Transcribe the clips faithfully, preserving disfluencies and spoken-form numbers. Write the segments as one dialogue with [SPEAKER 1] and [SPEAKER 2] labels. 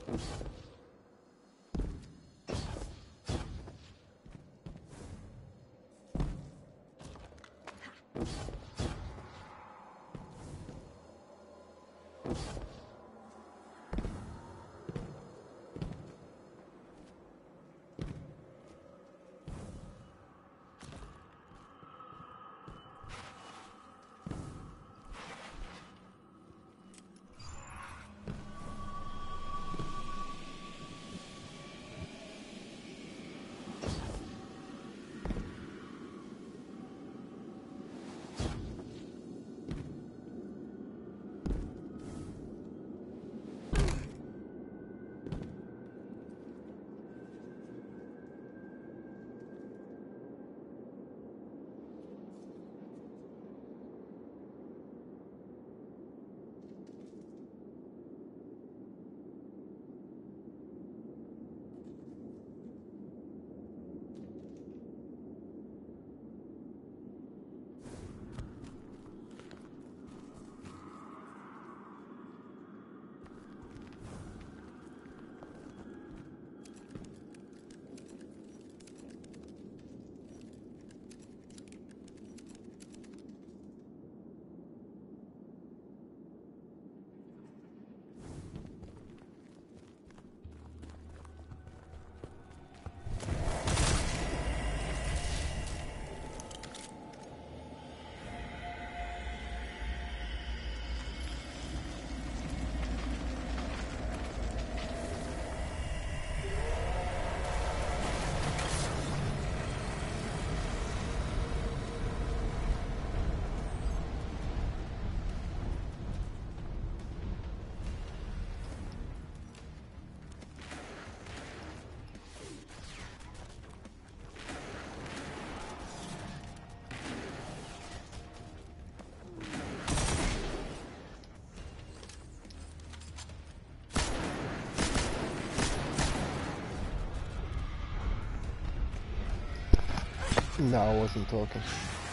[SPEAKER 1] No, I wasn't talking.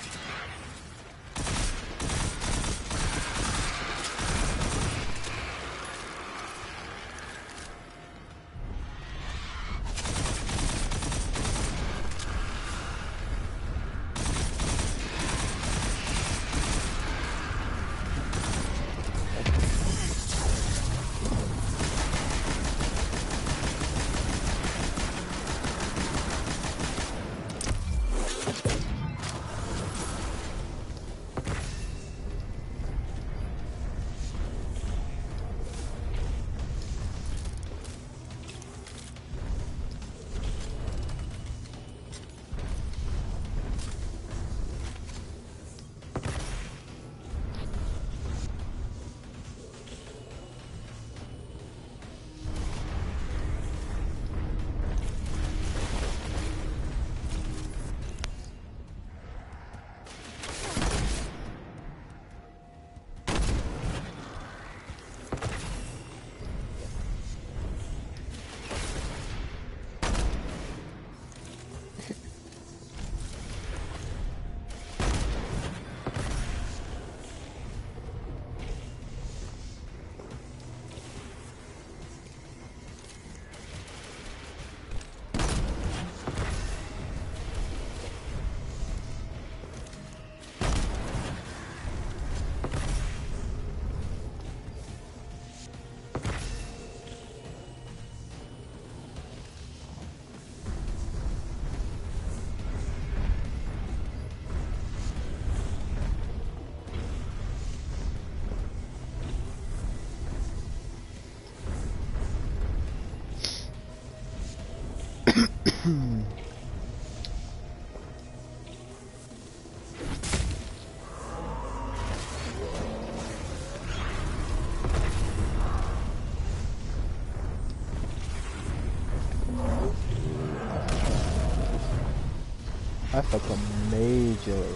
[SPEAKER 1] I fucked up majorly.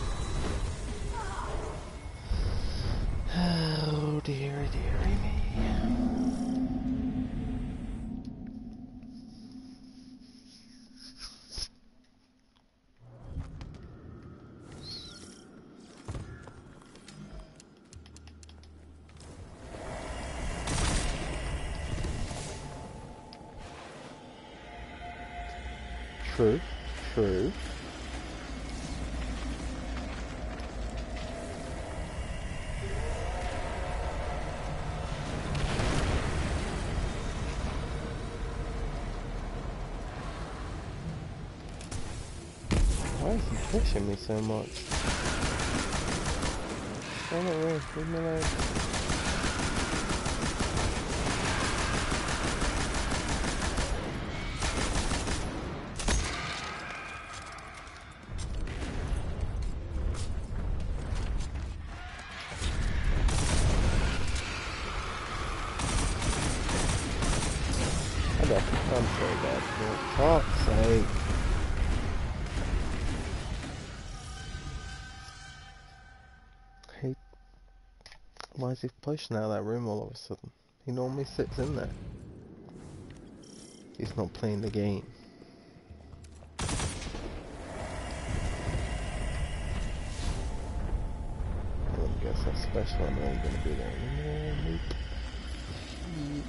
[SPEAKER 1] Oh dear, dearie me. True. True. Why is he pushing me so much? Damn it, Ray. Leave me alone. I got I'm so bad. For fuck's sake. He, why is he pushing out of that room all of a sudden? He normally sits in there. He's not playing the game. I guess that's special. I'm not even gonna be there anymore. Nope. Nope.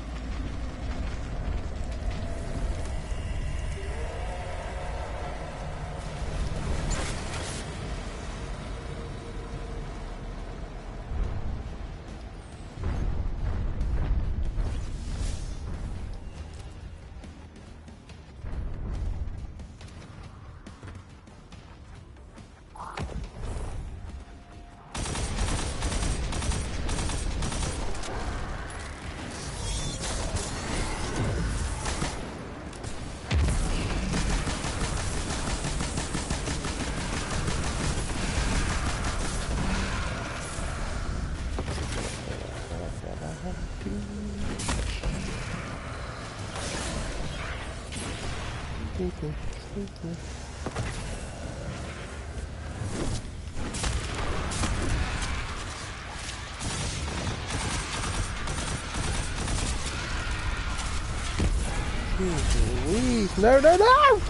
[SPEAKER 1] Sleepy, sleepy. Jeez, no, no, no!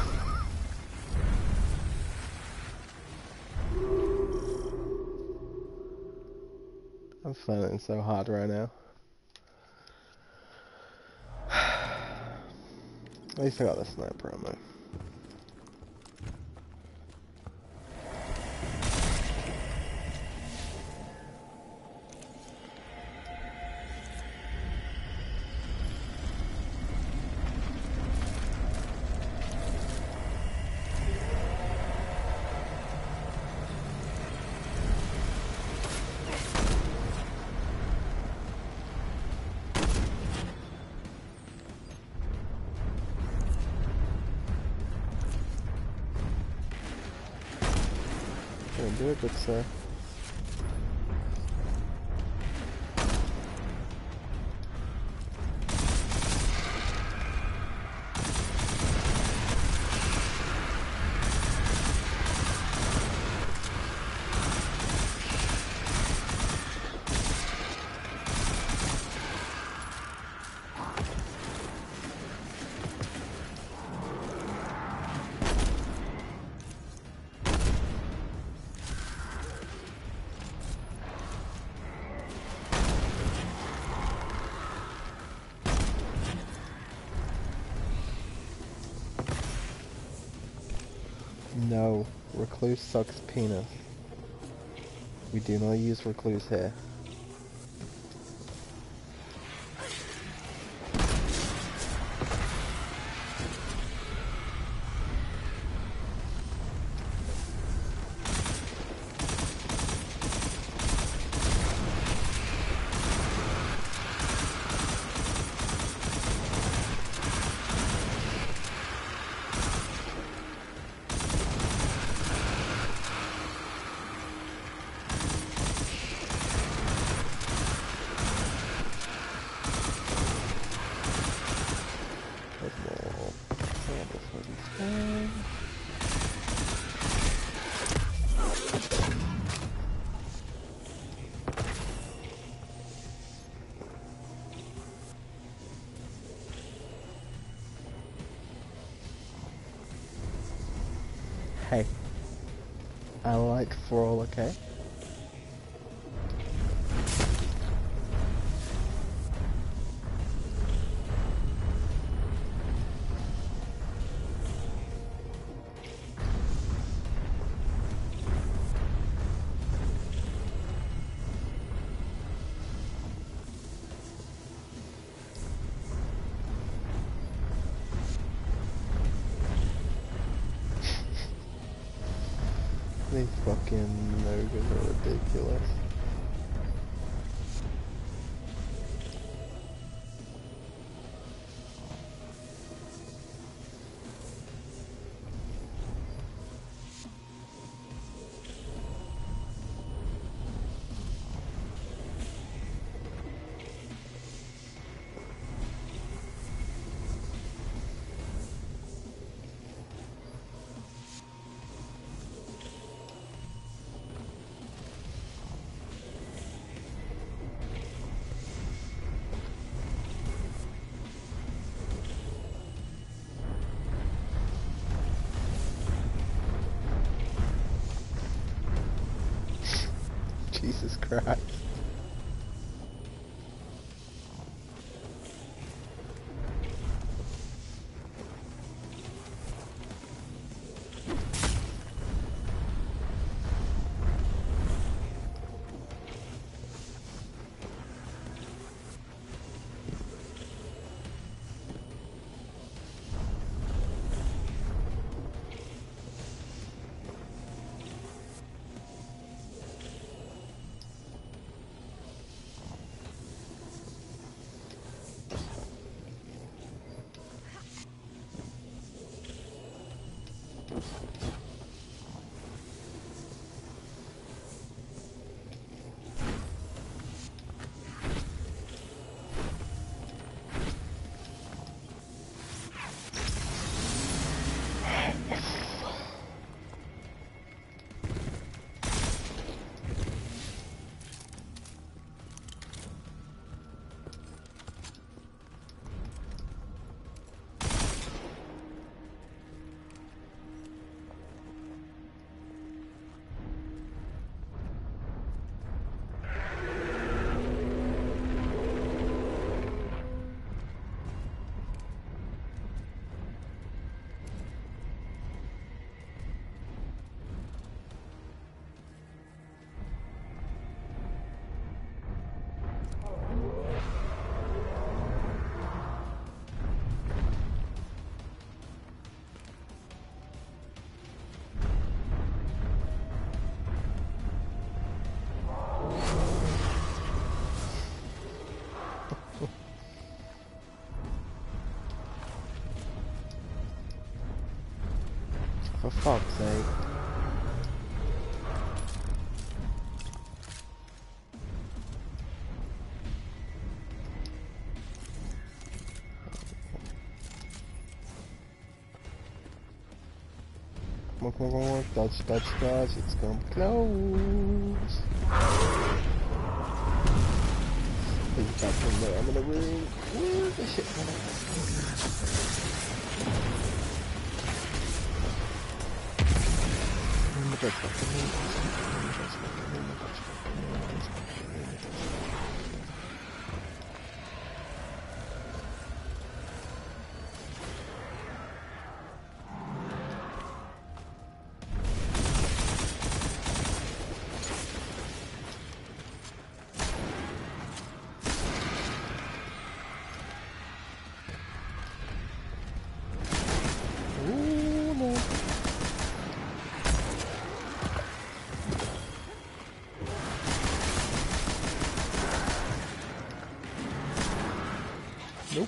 [SPEAKER 1] I'm failing so hard right now. At least I got the sniper ammo. Do it, good sir. No, recluse sucks penis. We do not use recluse here. Hey, I like Thrall, okay? These are ridiculous. Jesus Christ. For fuck's sake. Come on, come on, come on, dodge, dodge, dodge, it's gonna be close. He's back in there, I'm in the room. Where's the shit going Nope.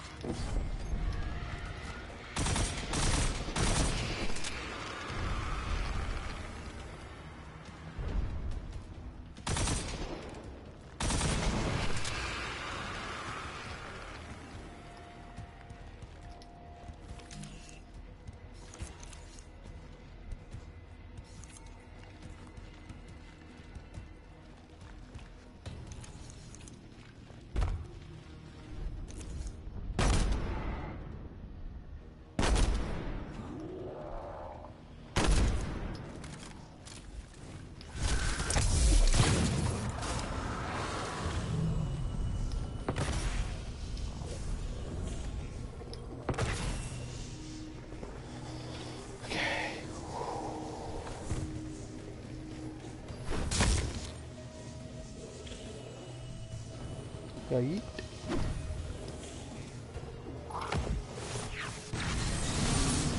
[SPEAKER 1] Right.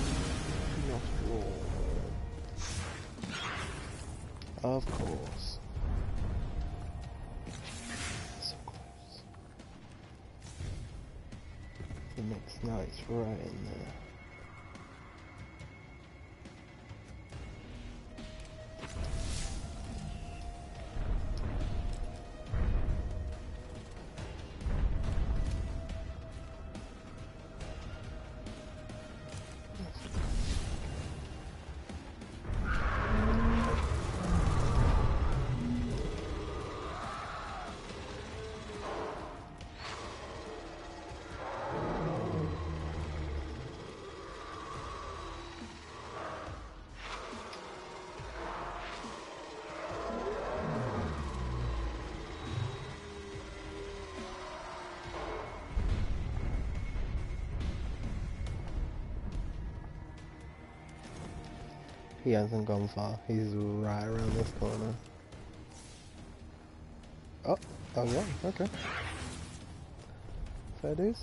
[SPEAKER 1] Of course. The next night's right in there. He hasn't gone far. He's right around this corner. Oh, oh yeah, okay. Fair dues.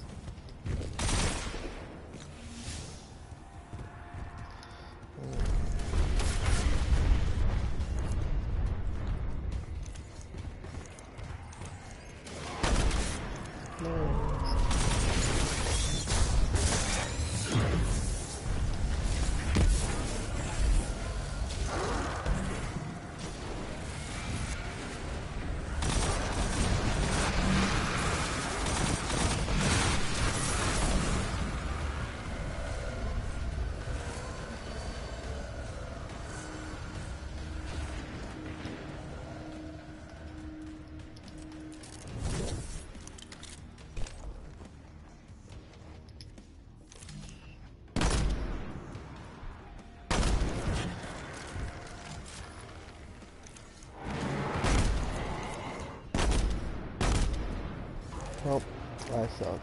[SPEAKER 1] Oh, I suck.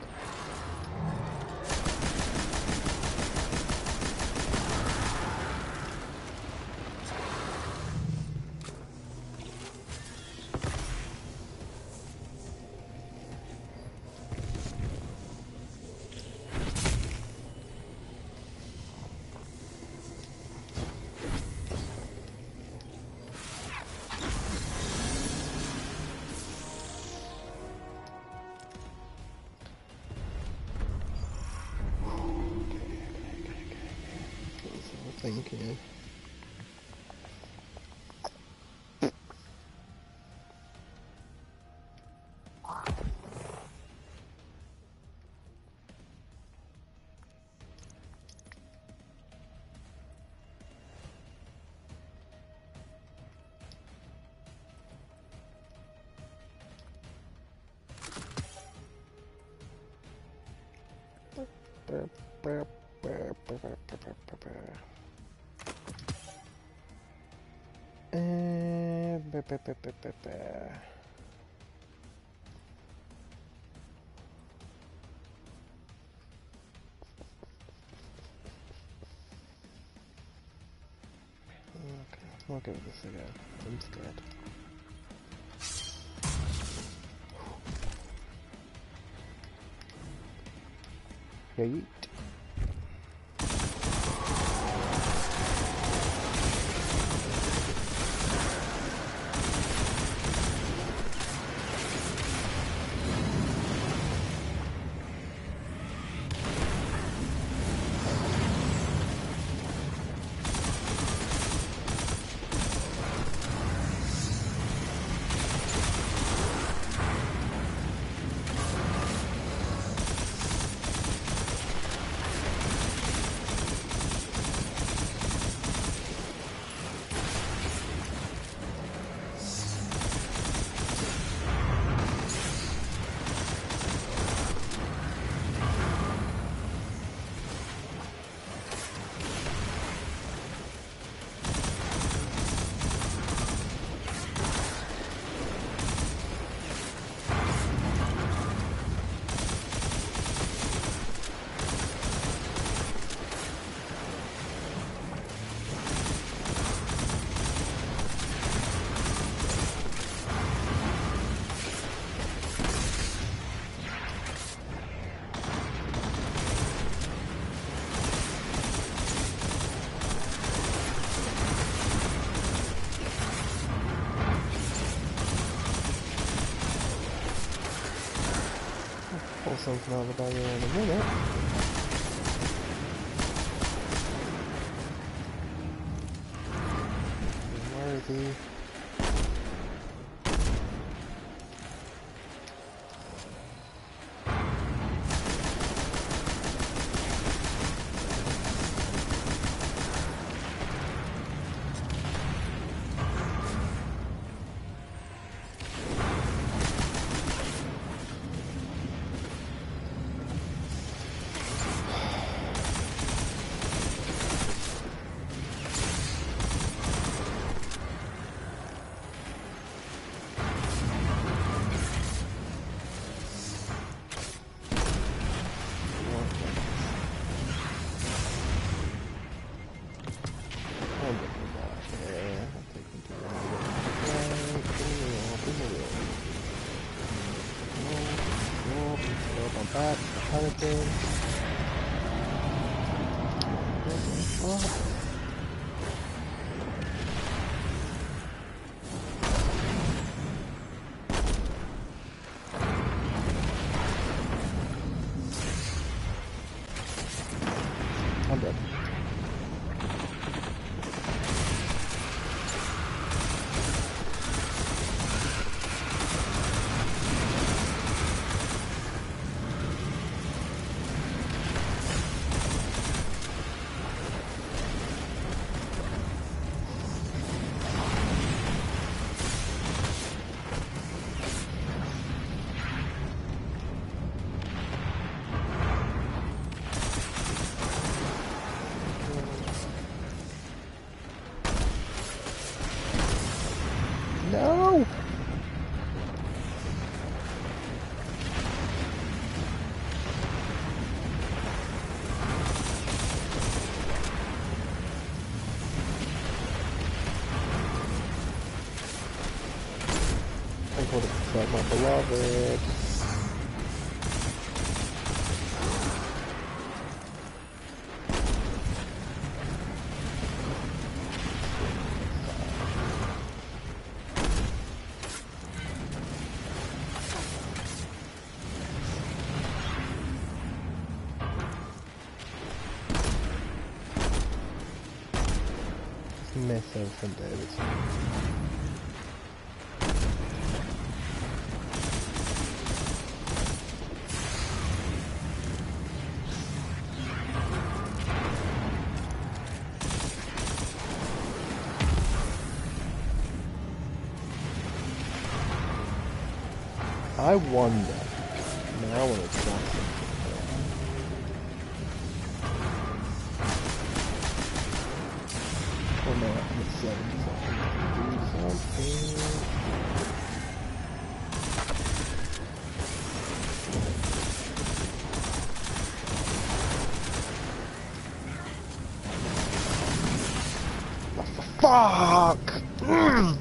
[SPEAKER 1] Thinking. And ba, ba, ba, ba, ba, ba. Okay, I'll give this a go. I'm scared. Yeet. find something out about you in a minute. Worthy. I'm dead. No! I'm going to protect my beloved. Miss everything, David. I wonder. Now when it's not oh no, I'm at seventy seconds. Do something. Fuck! Mm.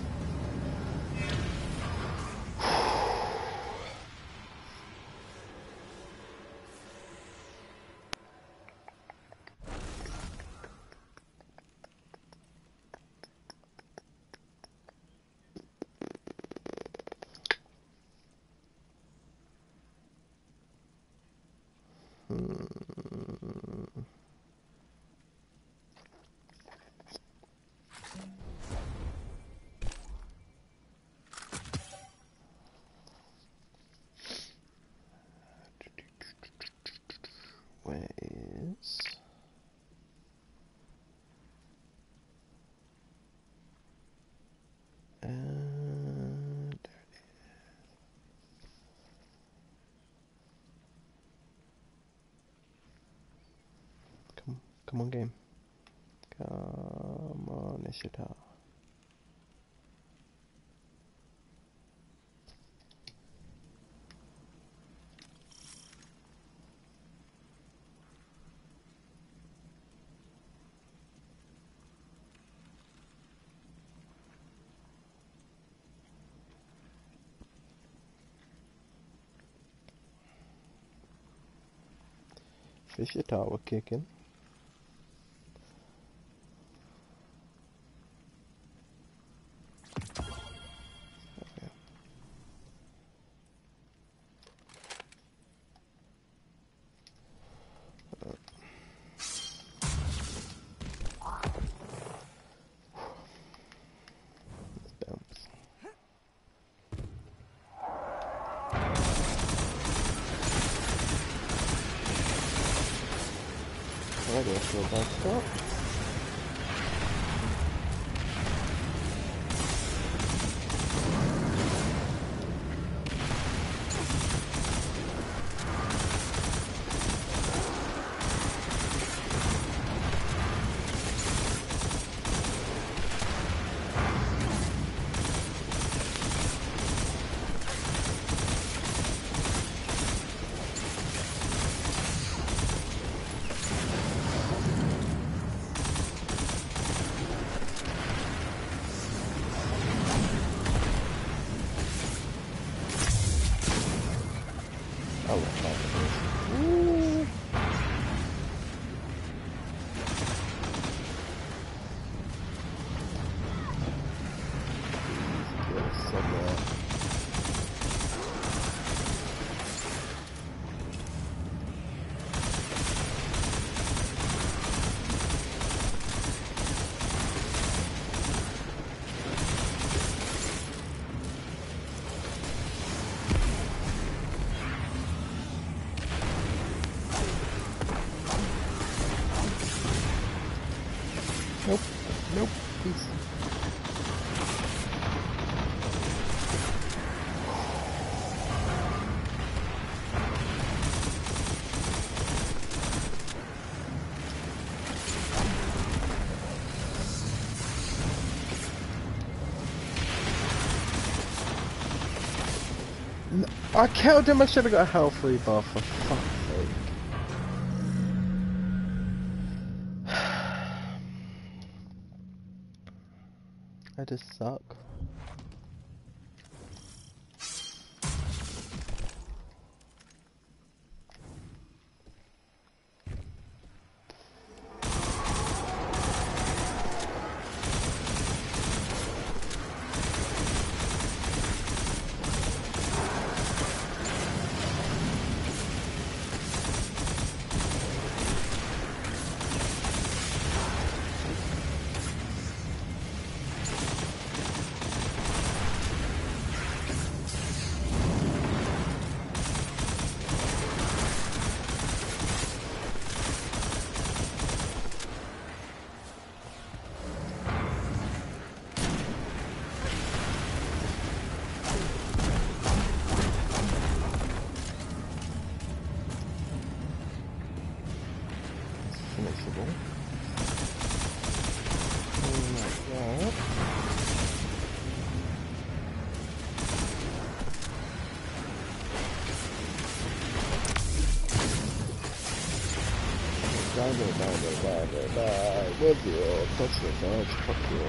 [SPEAKER 1] Where is... And there it is. Come, come on, game. Come on, Ishita. Ishita were kicking. already, I feel backed up. Nope, nope, peace. I killed him, I should have got a health free bar for fuck's sake. I just suck. Die, die, die, die, die, die. With you, touch the dodge, fuck you.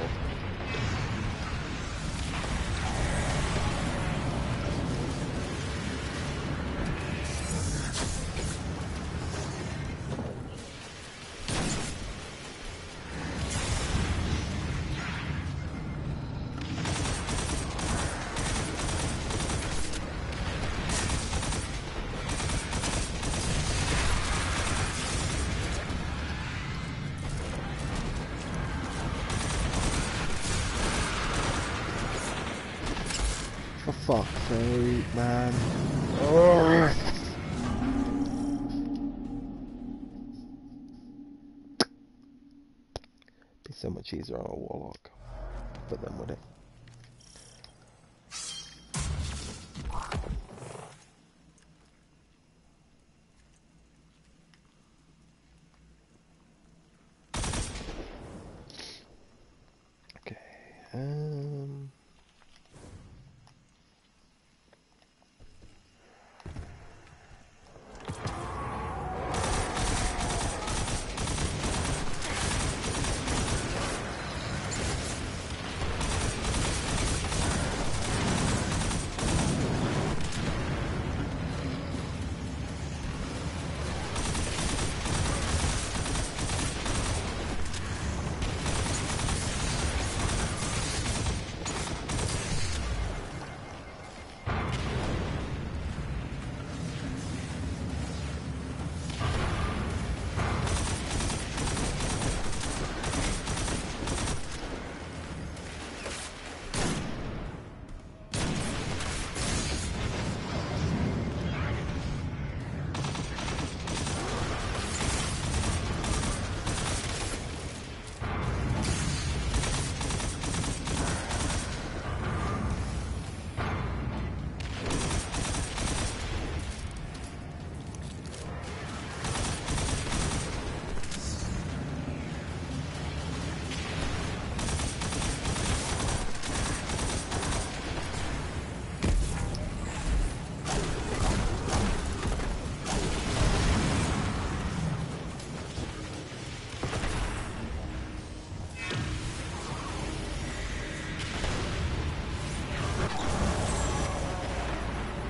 [SPEAKER 1] For fuck's sake, man. Urgh. Be so much easier on a warlock. But then would it? Okay. Um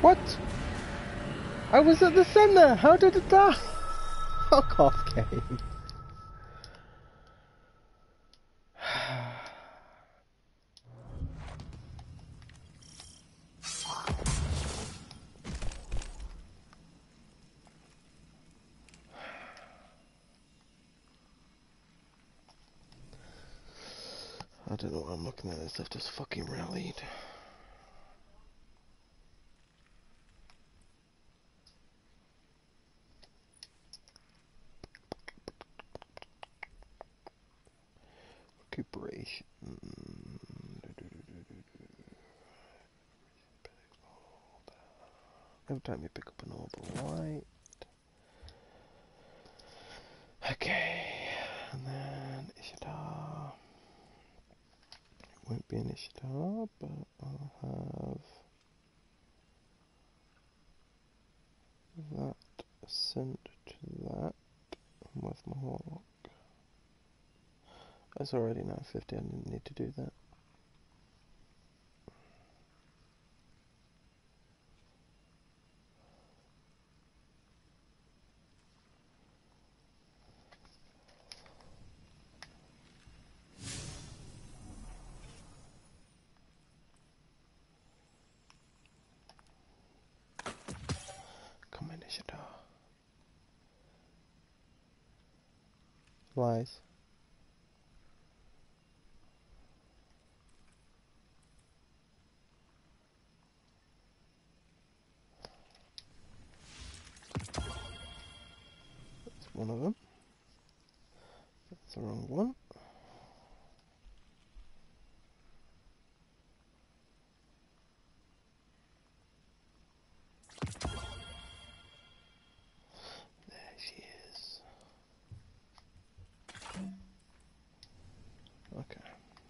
[SPEAKER 1] What? I was at the center! How did it die? Fuck off, game. I don't know what I'm looking at. This I've just fucking rallied. Recuperation. Every time you pick up an orb of light. Okay. And then Ishtar. It won't be an Ishtar, but I'll have that sent to that with my Warlock. That's already nine fifty, I didn't need to do that. Come in, Ishtar. Lies. That's one of them. That's the wrong one. There she is. Okay.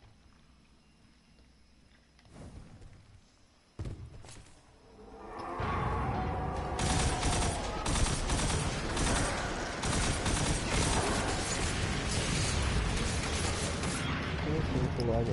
[SPEAKER 1] Like it.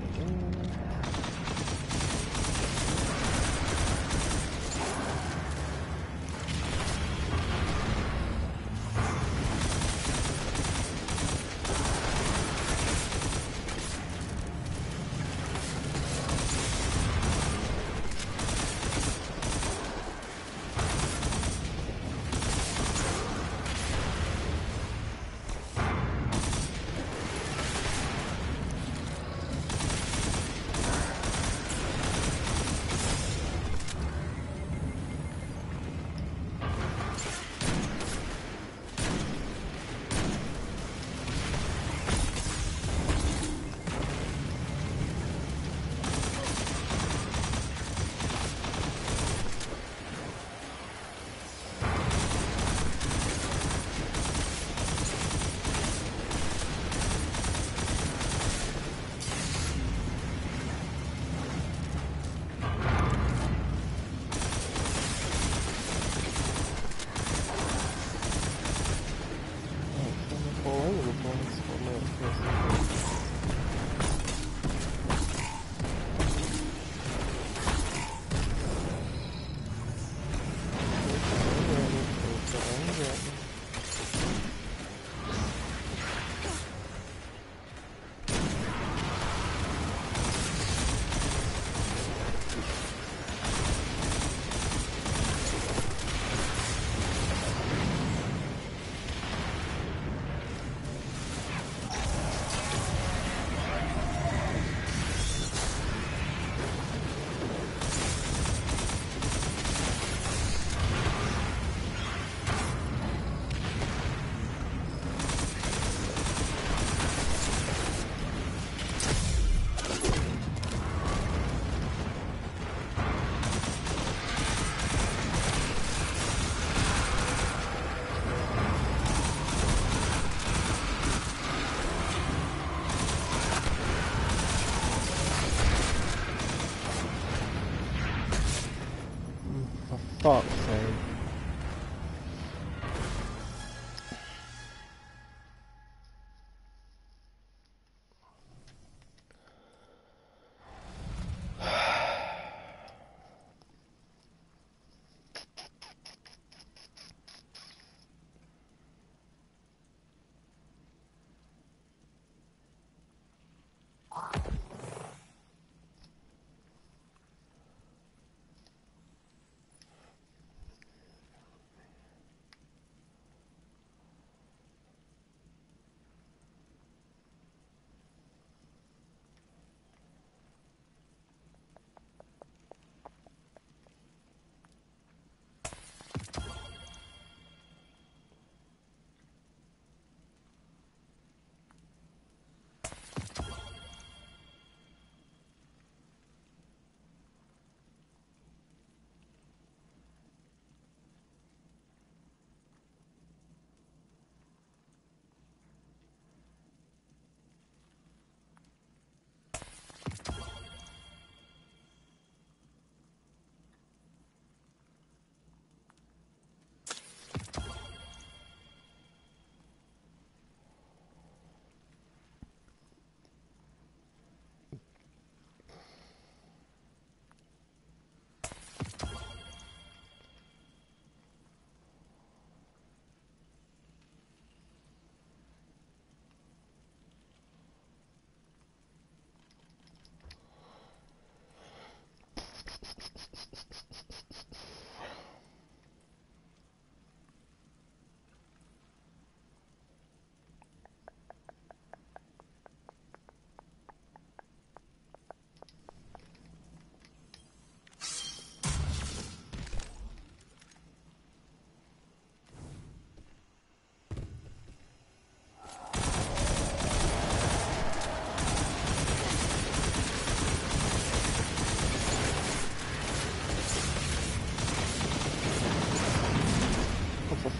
[SPEAKER 1] Fuck's sake.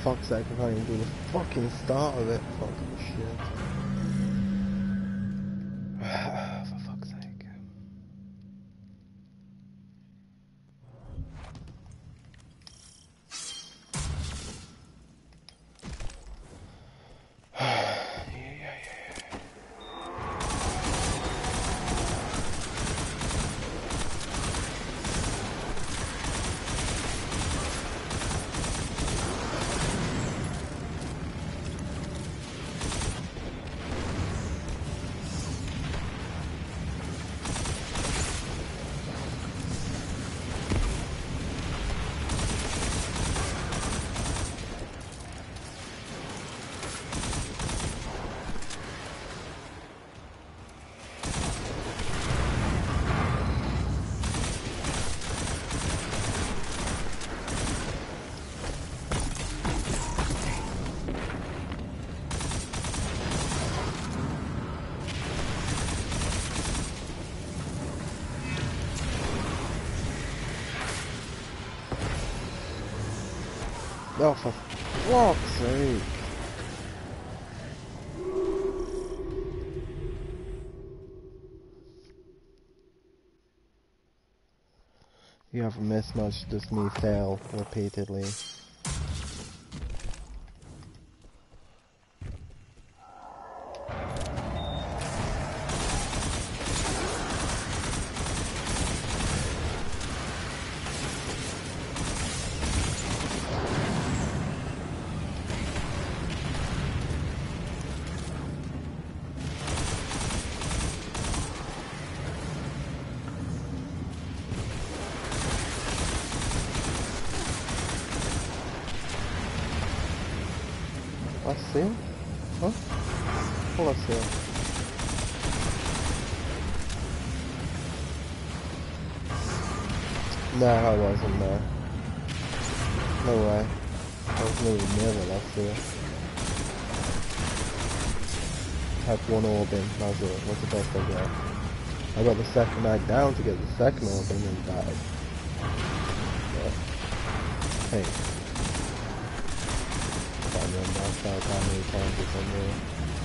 [SPEAKER 1] fuck's sake, I can't even do the fucking start of it. Fucking shit. For fuck's sake. Oh, for fuck's sake. You have a mismatch, just me fail repeatedly. I see him? Huh? Oh, I see him. No, I wasn't there. No way. I wasn't even near the last year. Had one orb in, that was it. That's the best I got. I got the second night down to get the second orb in and died. But, hey. I don't know how many times it's on there.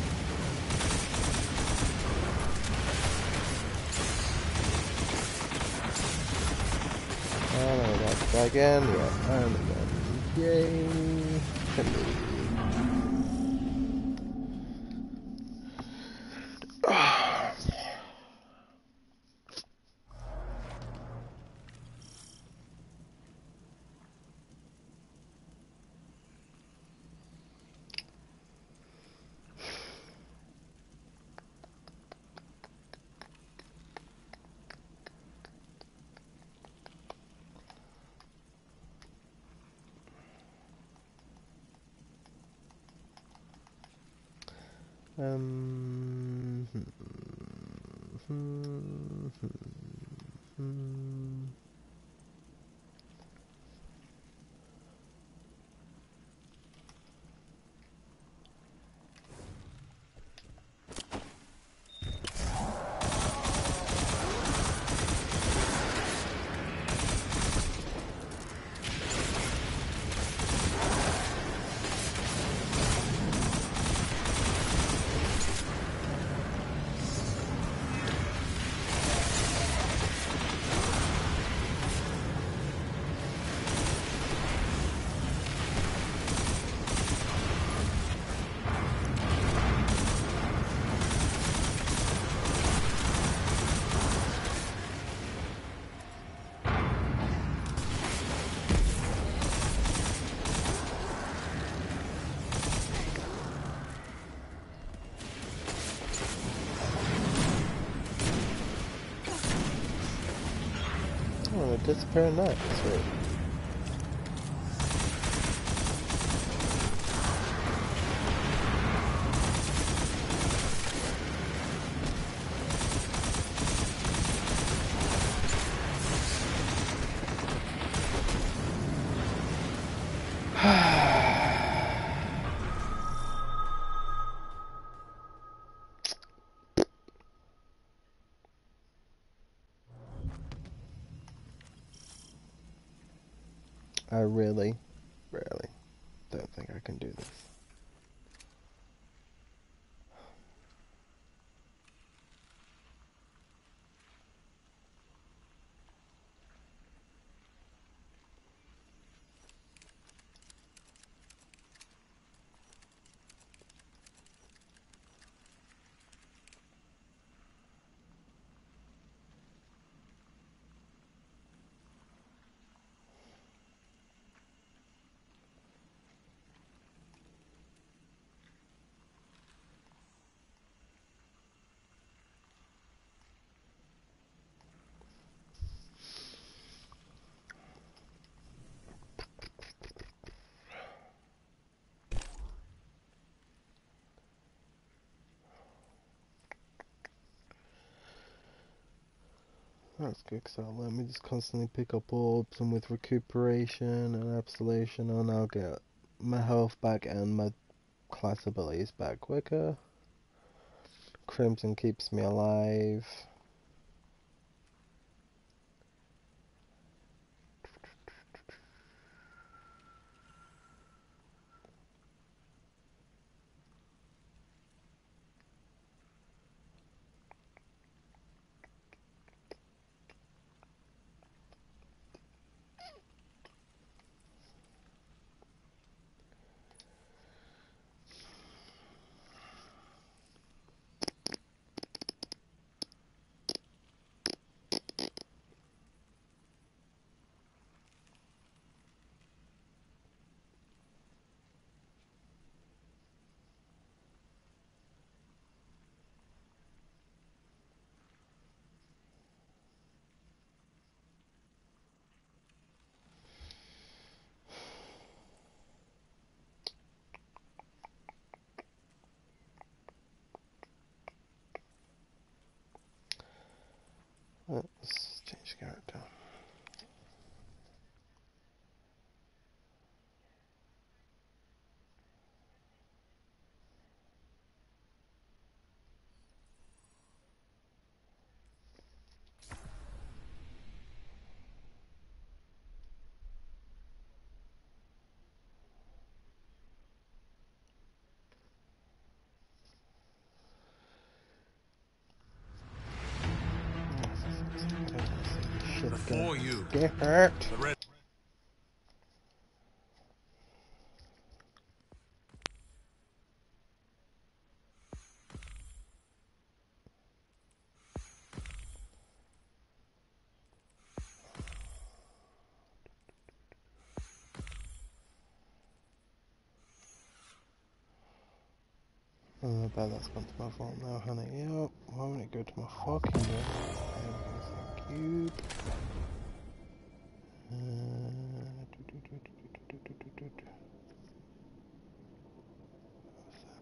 [SPEAKER 1] And I got the again, yeah, and again. Yay! Um, hmm, hmm, hmm, hmm. Oh, a disappearing knife, sweet. I really, really don't think I can do this. That's good, because that'll let me just constantly pick up orbs, and with recuperation and absolution on, I'll get my health back and my class abilities back quicker. Crimson keeps me alive. Let's change character.
[SPEAKER 2] Before you,
[SPEAKER 1] Get hurt.
[SPEAKER 2] the red.
[SPEAKER 1] Oh, I bet that's gone to my vault now, honey. Yep. Why won't it go to my fucking vault? Thank you. Uh, do, do, do, do, do, do, do, do, do. What's that?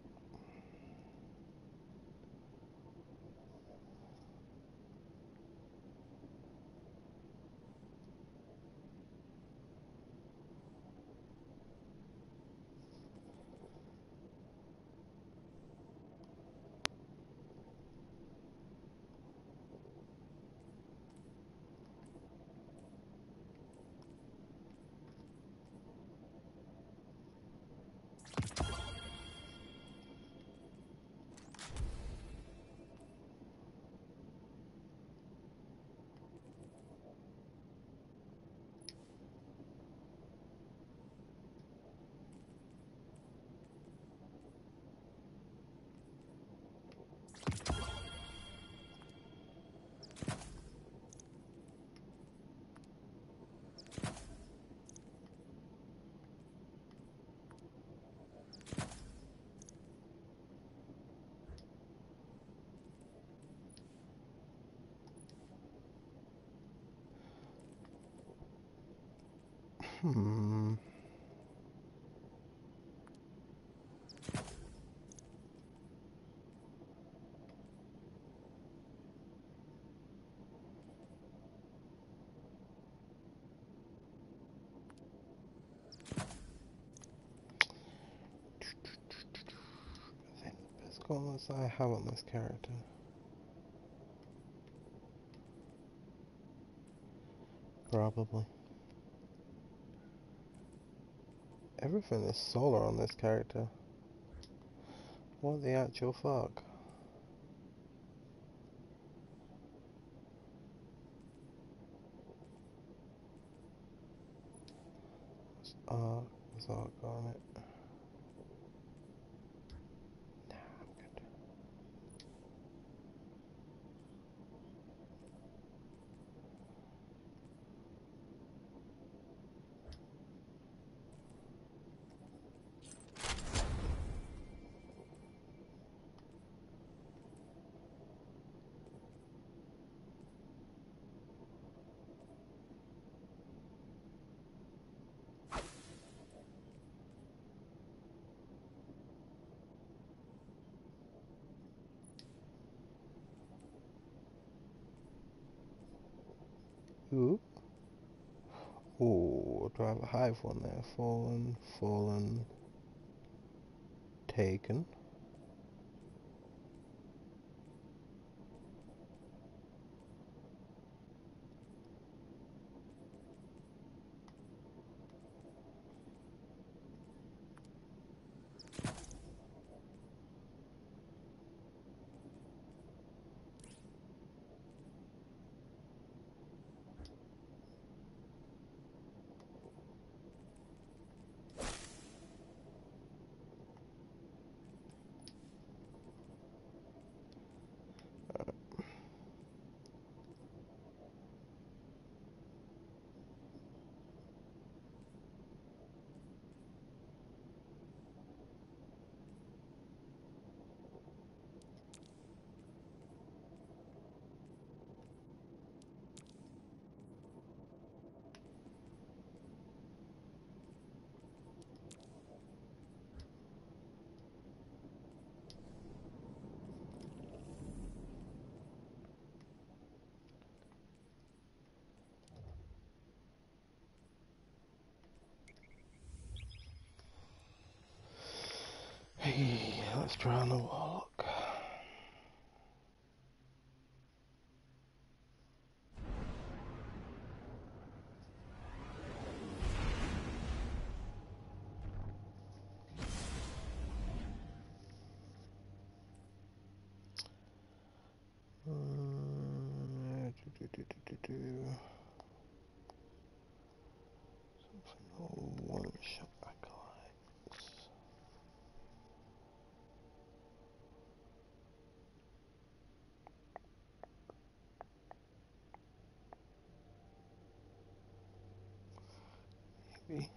[SPEAKER 1] Hmm. I think the best gauntlets I have on this character. Probably. Everything is solar on this character. What the actual fuck? There's arc, there's arc on it. Nah, I'm good. Ooh. Ooh, do I have a hive one there? Fallen, fallen, taken. Hey, let's try on the warlock. Uh, do, do, do, do, do, do. Something one shot acolytes. Maybe.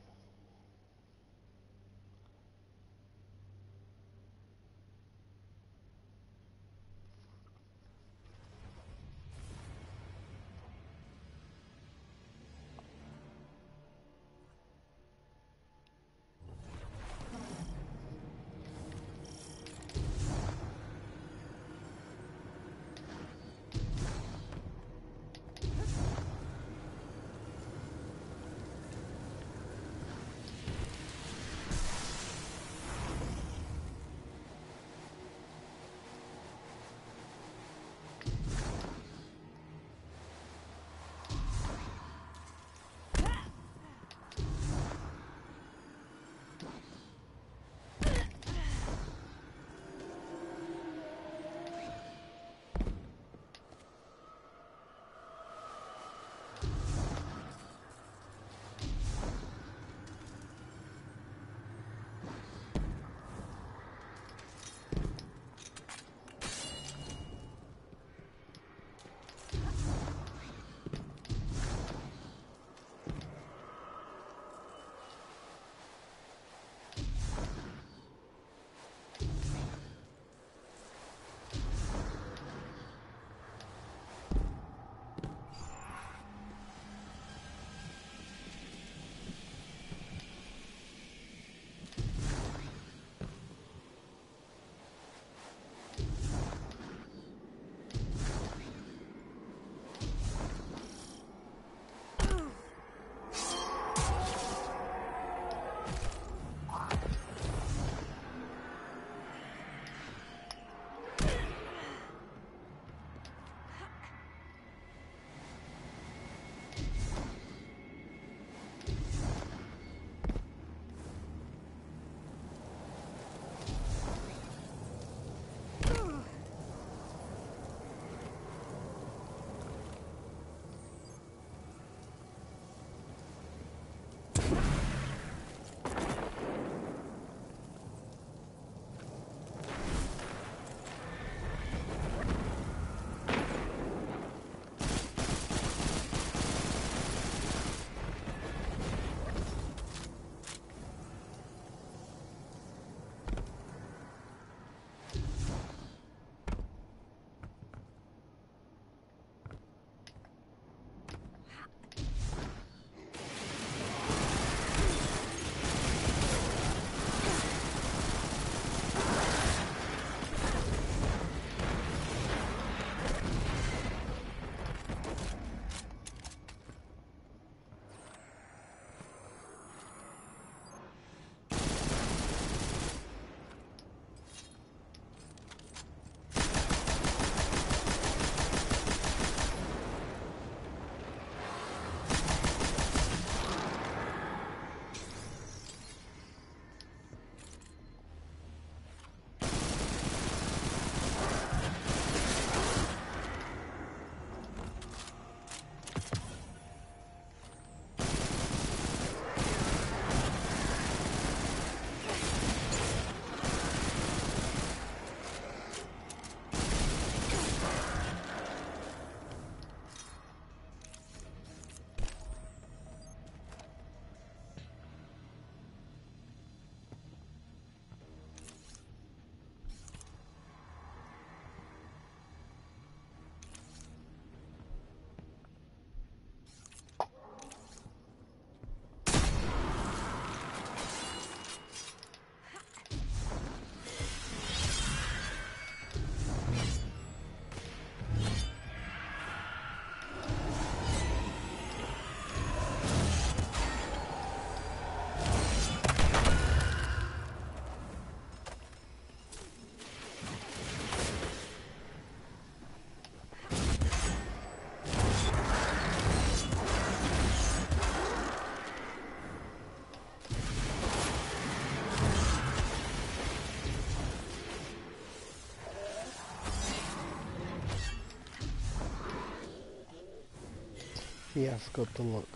[SPEAKER 1] Yeah, I forgot to look.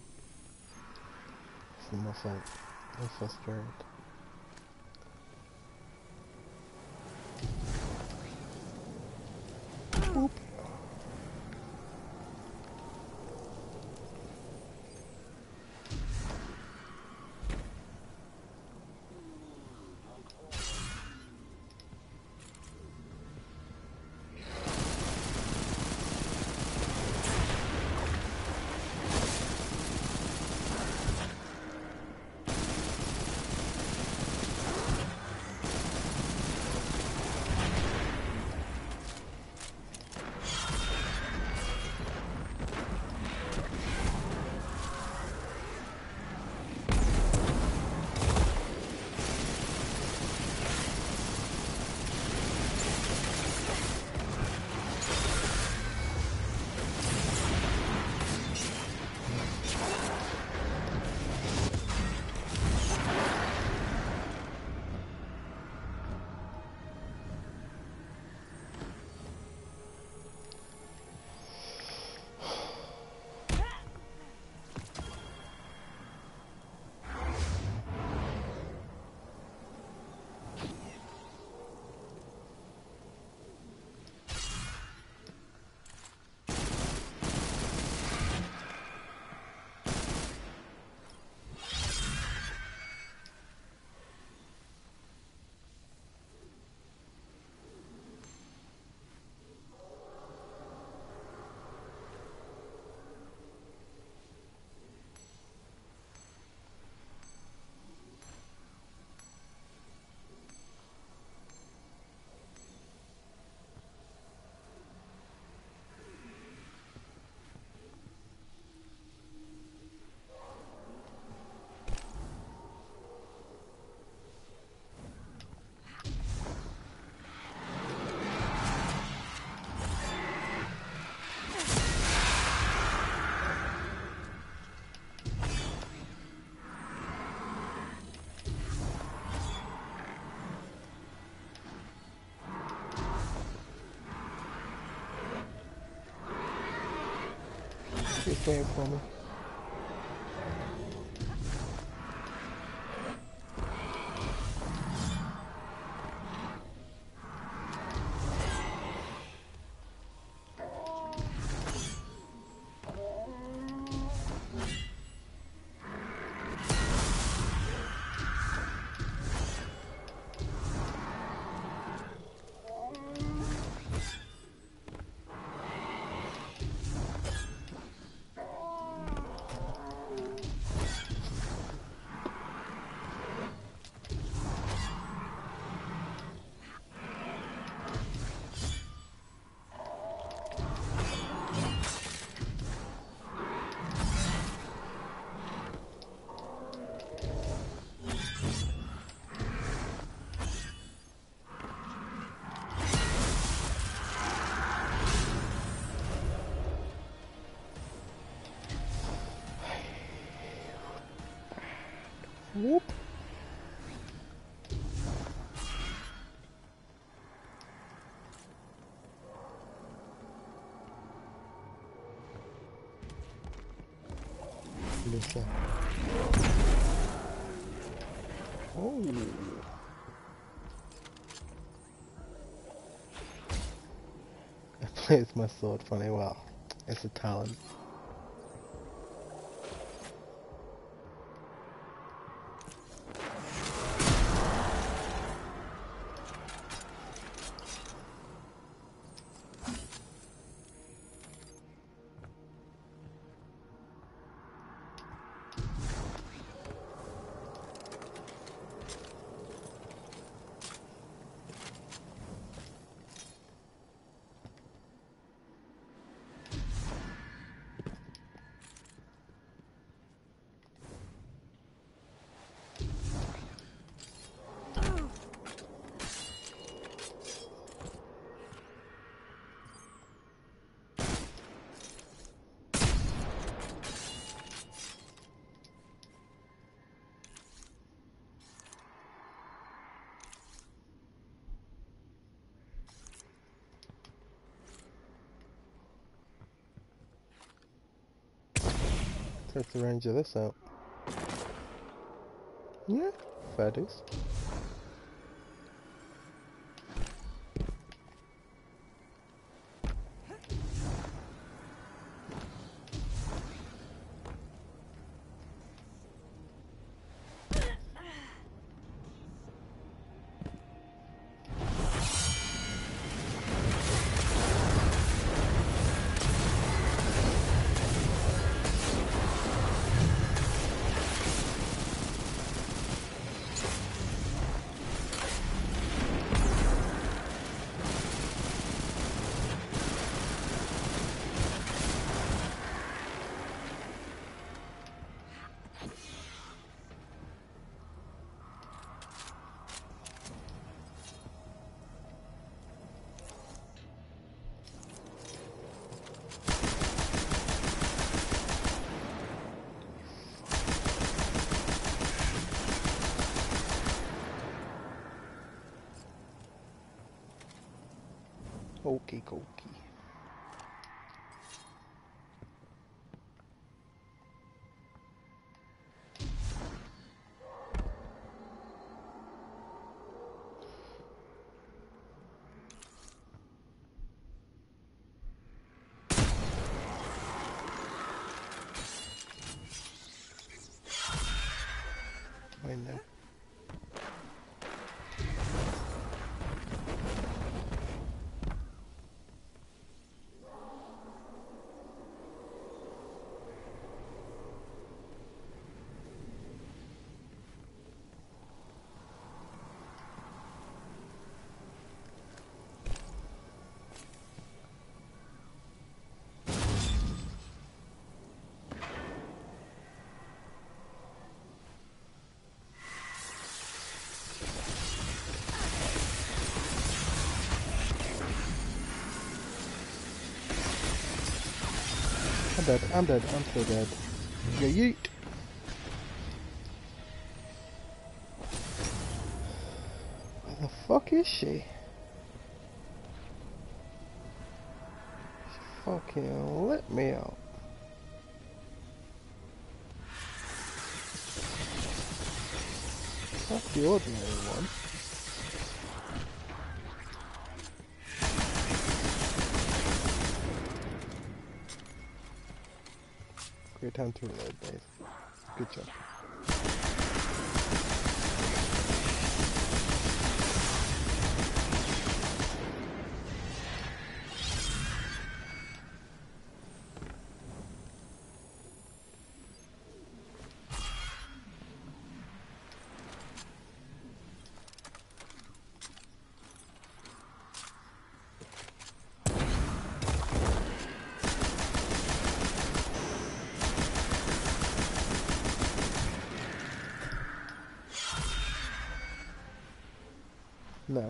[SPEAKER 1] It's not my fault. I'm frustrated. Oop. He's waiting for me. Whoop. Listen. Oh. I play my sword funny well. It's a talent. Take the range of this out. Yeah, fair dues. Okie dokie. I know. I'm dead, I'm dead, I'm still dead. Yeah, yeet! Where the fuck is she? She fucking let me out. That's the ordinary one. Great time to reload, Dave. Good job. No.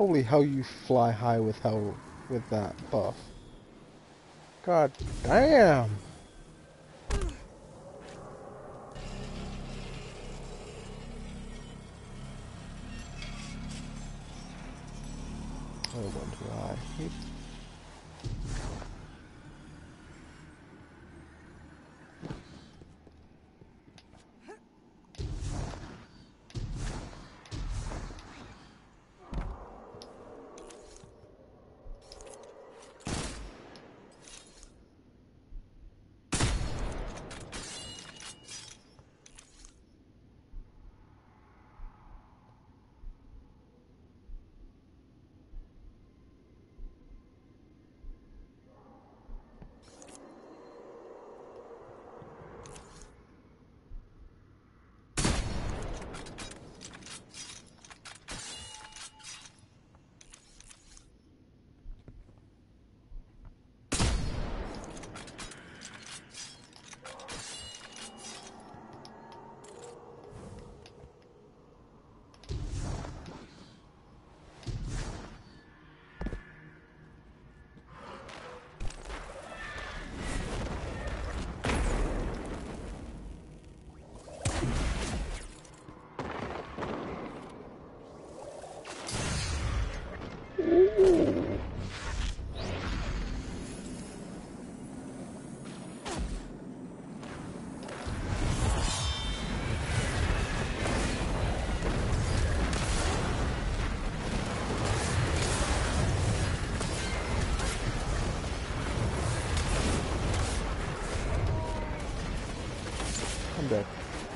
[SPEAKER 1] Holy hell, you fly high with hell with that buff. God damn! I want to lie. I'm dead.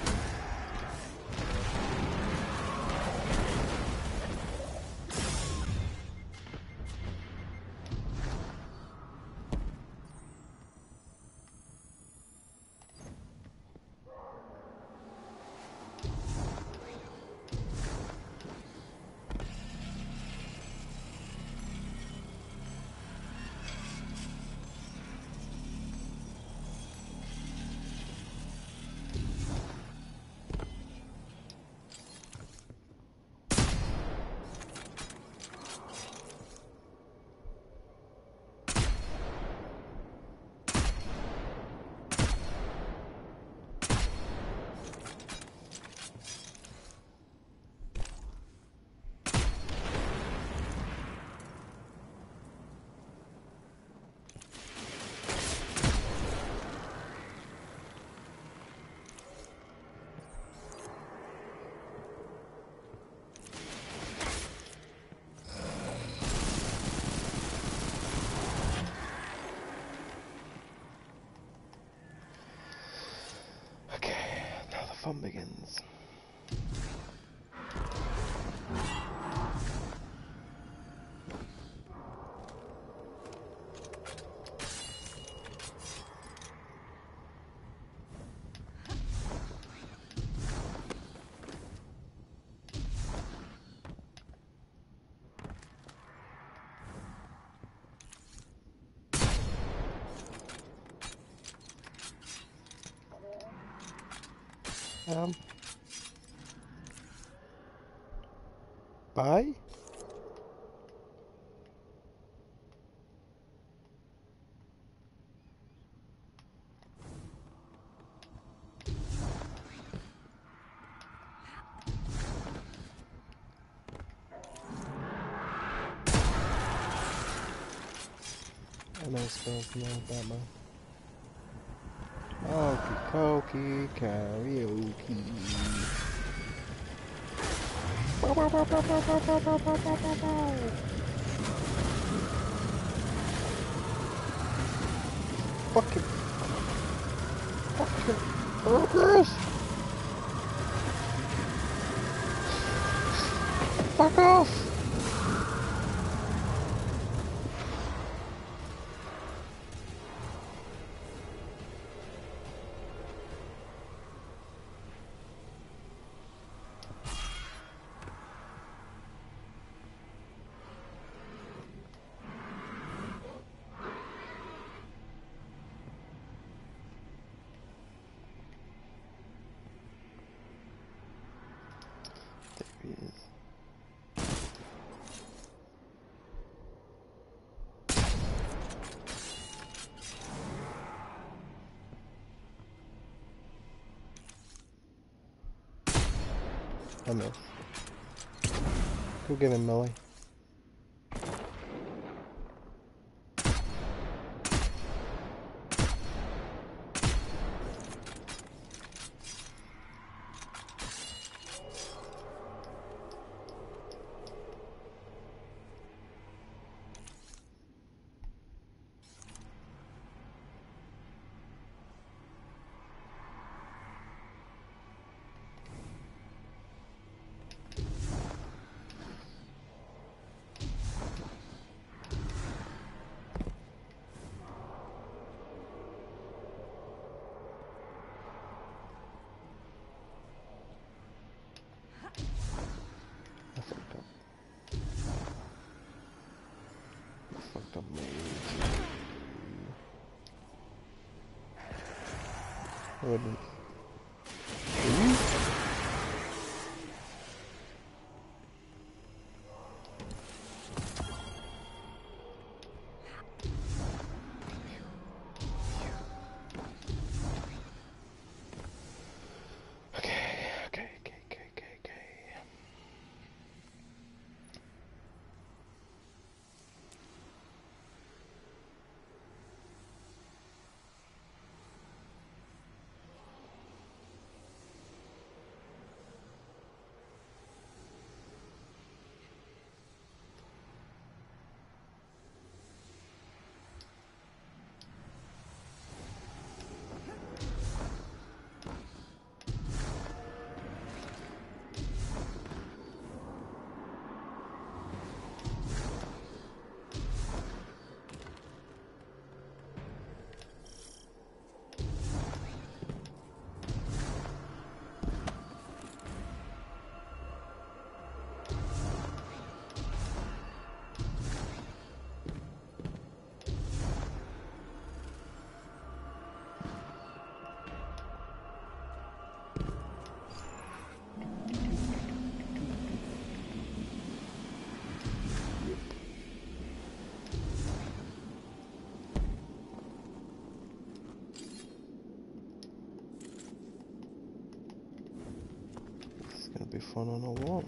[SPEAKER 1] Fun begins. Um. Bye? I know spells know Batman. Okie dokie, karaoke. Bow, bow, bow, bow, bow, bow, bow, bow, bow, bow, bow. Fucking. Fucking. Burgers! Fuck off! There he is. I miss. Go get him, Millie. Wouldn't. Be fun on a walk.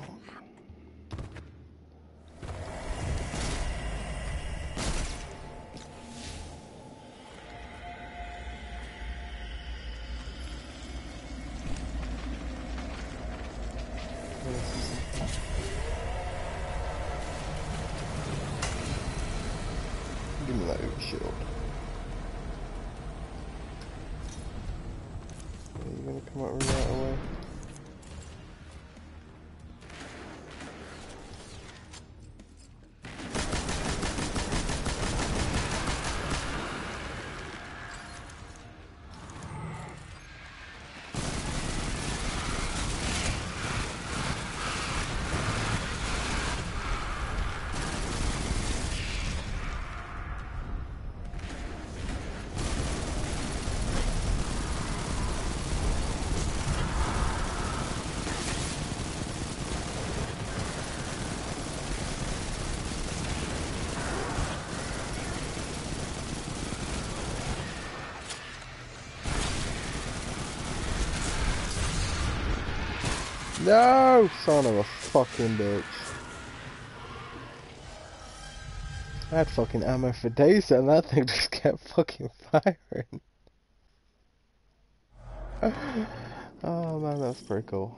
[SPEAKER 1] Give me that over shield. Are you gonna come out right away? No, son of a fucking bitch. I had fucking ammo for days and that thing just kept fucking firing. Oh man, that's pretty cool.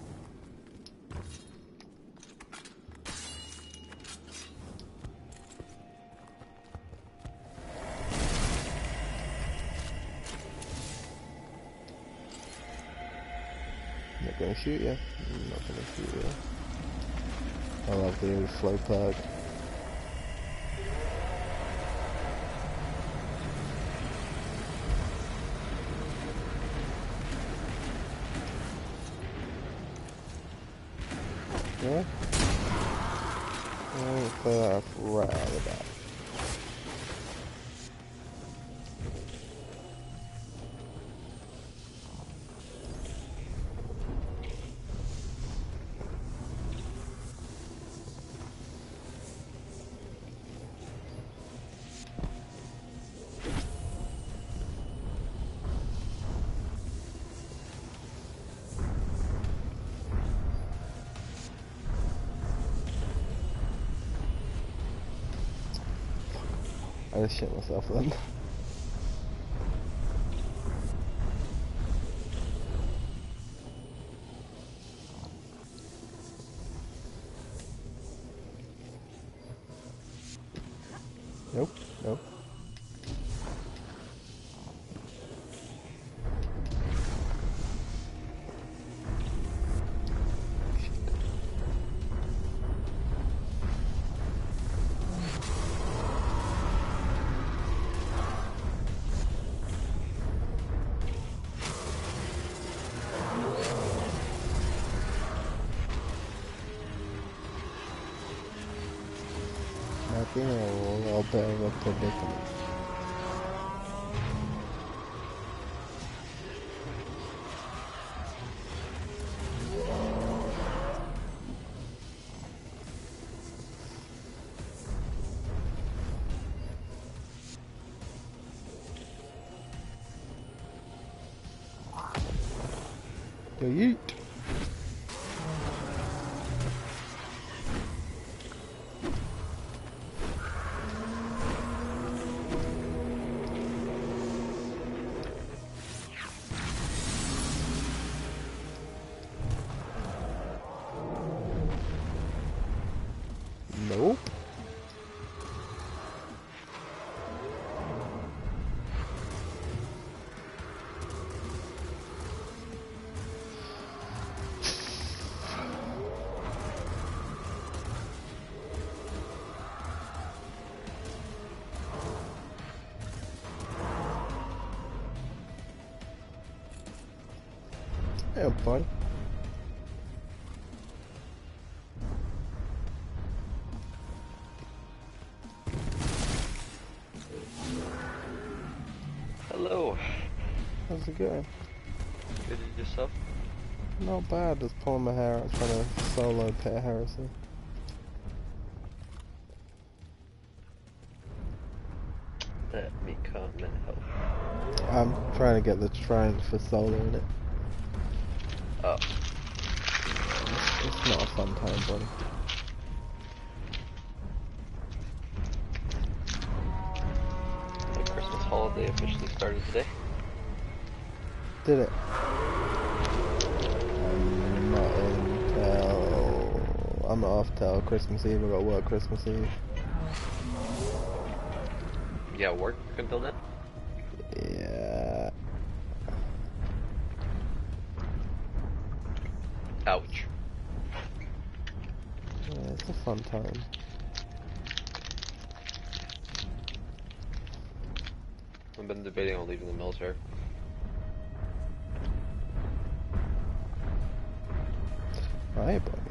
[SPEAKER 1] I'm not gonna shoot you. I'm not gonna shoot you. I love the old flow perk. Yeah? I'll play that off right out of the back. I shit myself then. Nope, nope. Might be in a little bit of a predicament. Go yeet. Nope. Yeah, buddy.
[SPEAKER 2] Hello.
[SPEAKER 1] How's it going?
[SPEAKER 2] Good yourself?
[SPEAKER 1] Not bad, just pulling my hair out trying to solo Pit Heresy.
[SPEAKER 2] Let me come and help.
[SPEAKER 1] I'm trying to get the Triumph for solo in it.
[SPEAKER 2] Oh.
[SPEAKER 1] It's, it's not a fun time, buddy.
[SPEAKER 2] The Christmas holiday officially started today.
[SPEAKER 1] Did it? I'm not in till... I'm not off till Christmas Eve. I got work Christmas Eve.
[SPEAKER 2] Yeah, work until then?
[SPEAKER 1] Yeah.
[SPEAKER 2] Ouch.
[SPEAKER 1] Yeah, it's a fun time.
[SPEAKER 2] I've been debating on leaving the military.
[SPEAKER 1] Right, buddy.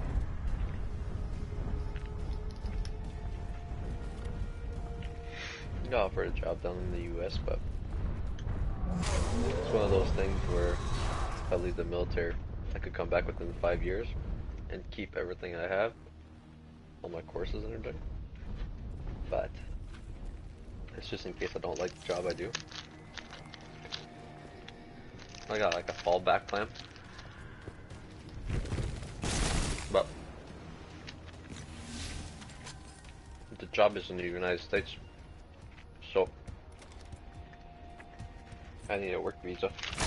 [SPEAKER 2] I got offered a job down in the U S, but it's one of those things where if I leave the military, I could come back within five years and keep everything I have, all my courses and everything. But it's just in case I don't like the job I do. I got like a fallback plan. But the job is in the United States, so I need a work visa.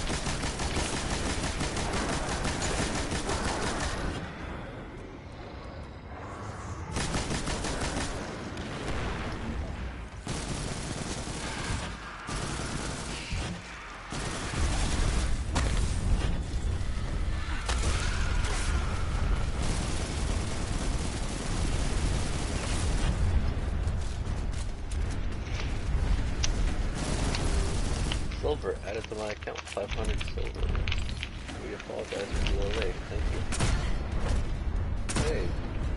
[SPEAKER 2] Silver added to my account, five hundred silver. We apologize for the delay, thank you. Hey.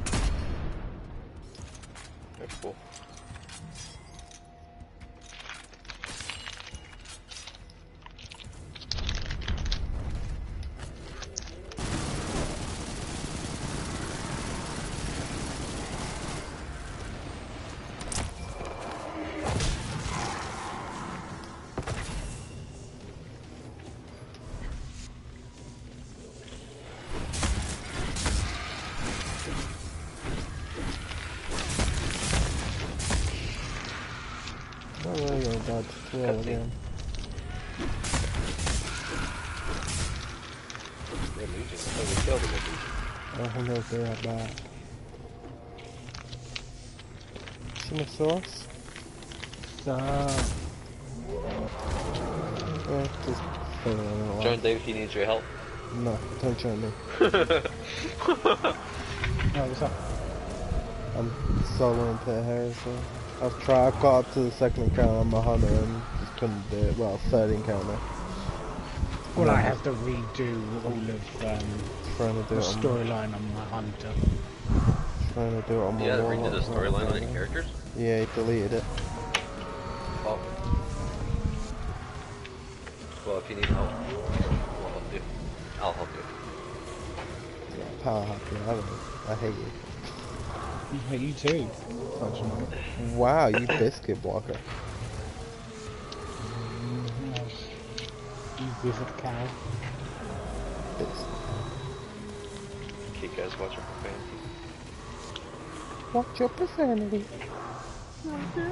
[SPEAKER 2] Very cool.
[SPEAKER 1] to roll
[SPEAKER 2] Cutscene.
[SPEAKER 1] again.
[SPEAKER 2] Red Legion. I thought we killed the Red Legion.
[SPEAKER 1] I don't know if they're that bad. Some sauce?
[SPEAKER 3] So,
[SPEAKER 1] Yeah, just figuring it out.
[SPEAKER 2] Join Dave if he needs your help.
[SPEAKER 1] No, don't join me.
[SPEAKER 3] oh, what's up?
[SPEAKER 1] I'm soloing Pit Harrison. I've tried, I've got up to the second encounter on my hunter and just couldn't do it. Well, third encounter.
[SPEAKER 3] Well,
[SPEAKER 1] And
[SPEAKER 3] I
[SPEAKER 1] then
[SPEAKER 3] have to redo all of um,
[SPEAKER 1] trying to do
[SPEAKER 3] the
[SPEAKER 1] it on,
[SPEAKER 3] storyline on my hunter.
[SPEAKER 1] trying to do it on my
[SPEAKER 2] Yeah,
[SPEAKER 1] warlock.
[SPEAKER 2] redid the storyline on your characters?
[SPEAKER 1] Yeah, he deleted it.
[SPEAKER 2] Oh. Well, if you need help, we'll help you. I'll help you.
[SPEAKER 1] Yeah, power hack you. I, don't, I hate you.
[SPEAKER 3] Yeah, you too. Touch me.
[SPEAKER 1] Wow, you biscuit blocker.
[SPEAKER 3] Yes. You wizard cow.
[SPEAKER 1] Bis-
[SPEAKER 2] Okay, guys, watch your profanity.
[SPEAKER 1] Watch your profanity.
[SPEAKER 3] I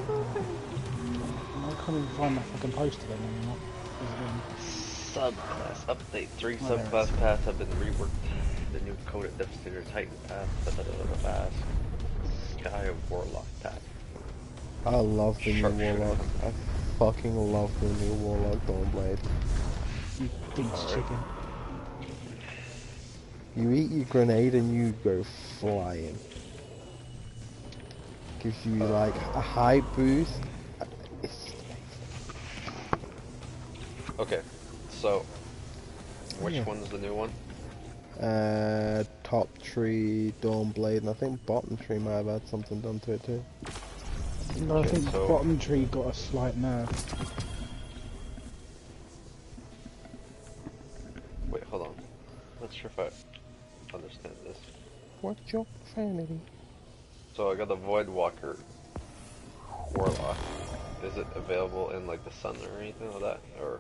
[SPEAKER 3] can't even find my fucking post again anymore.
[SPEAKER 2] Subclass update. Three
[SPEAKER 3] Oh, there it
[SPEAKER 2] subclass
[SPEAKER 3] is.
[SPEAKER 2] paths have been reworked. The new Coded Devastator Titan path, da, da, da, da, path, Sky Warlock path.
[SPEAKER 1] I love the new
[SPEAKER 2] Sharpshooter.
[SPEAKER 1] warlock. I fucking love the new warlock Dawnblade.
[SPEAKER 3] You beast
[SPEAKER 2] Alright.
[SPEAKER 3] chicken.
[SPEAKER 1] You eat your grenade and you go flying. Gives you like a high boost. It's
[SPEAKER 2] Okay, so which
[SPEAKER 1] Yeah.
[SPEAKER 2] one's the new one?
[SPEAKER 1] uh top tree Dawnblade, and I think bottom tree might have had something done to it too.
[SPEAKER 3] No, I
[SPEAKER 2] Okay,
[SPEAKER 3] think
[SPEAKER 2] so-
[SPEAKER 3] bottom tree got a slight nerf.
[SPEAKER 2] Wait, hold on. Not sure if I understand this.
[SPEAKER 1] Watch your profanity.
[SPEAKER 2] So I got the Void Walker Warlock. Is it available in like the sun or anything like that, or?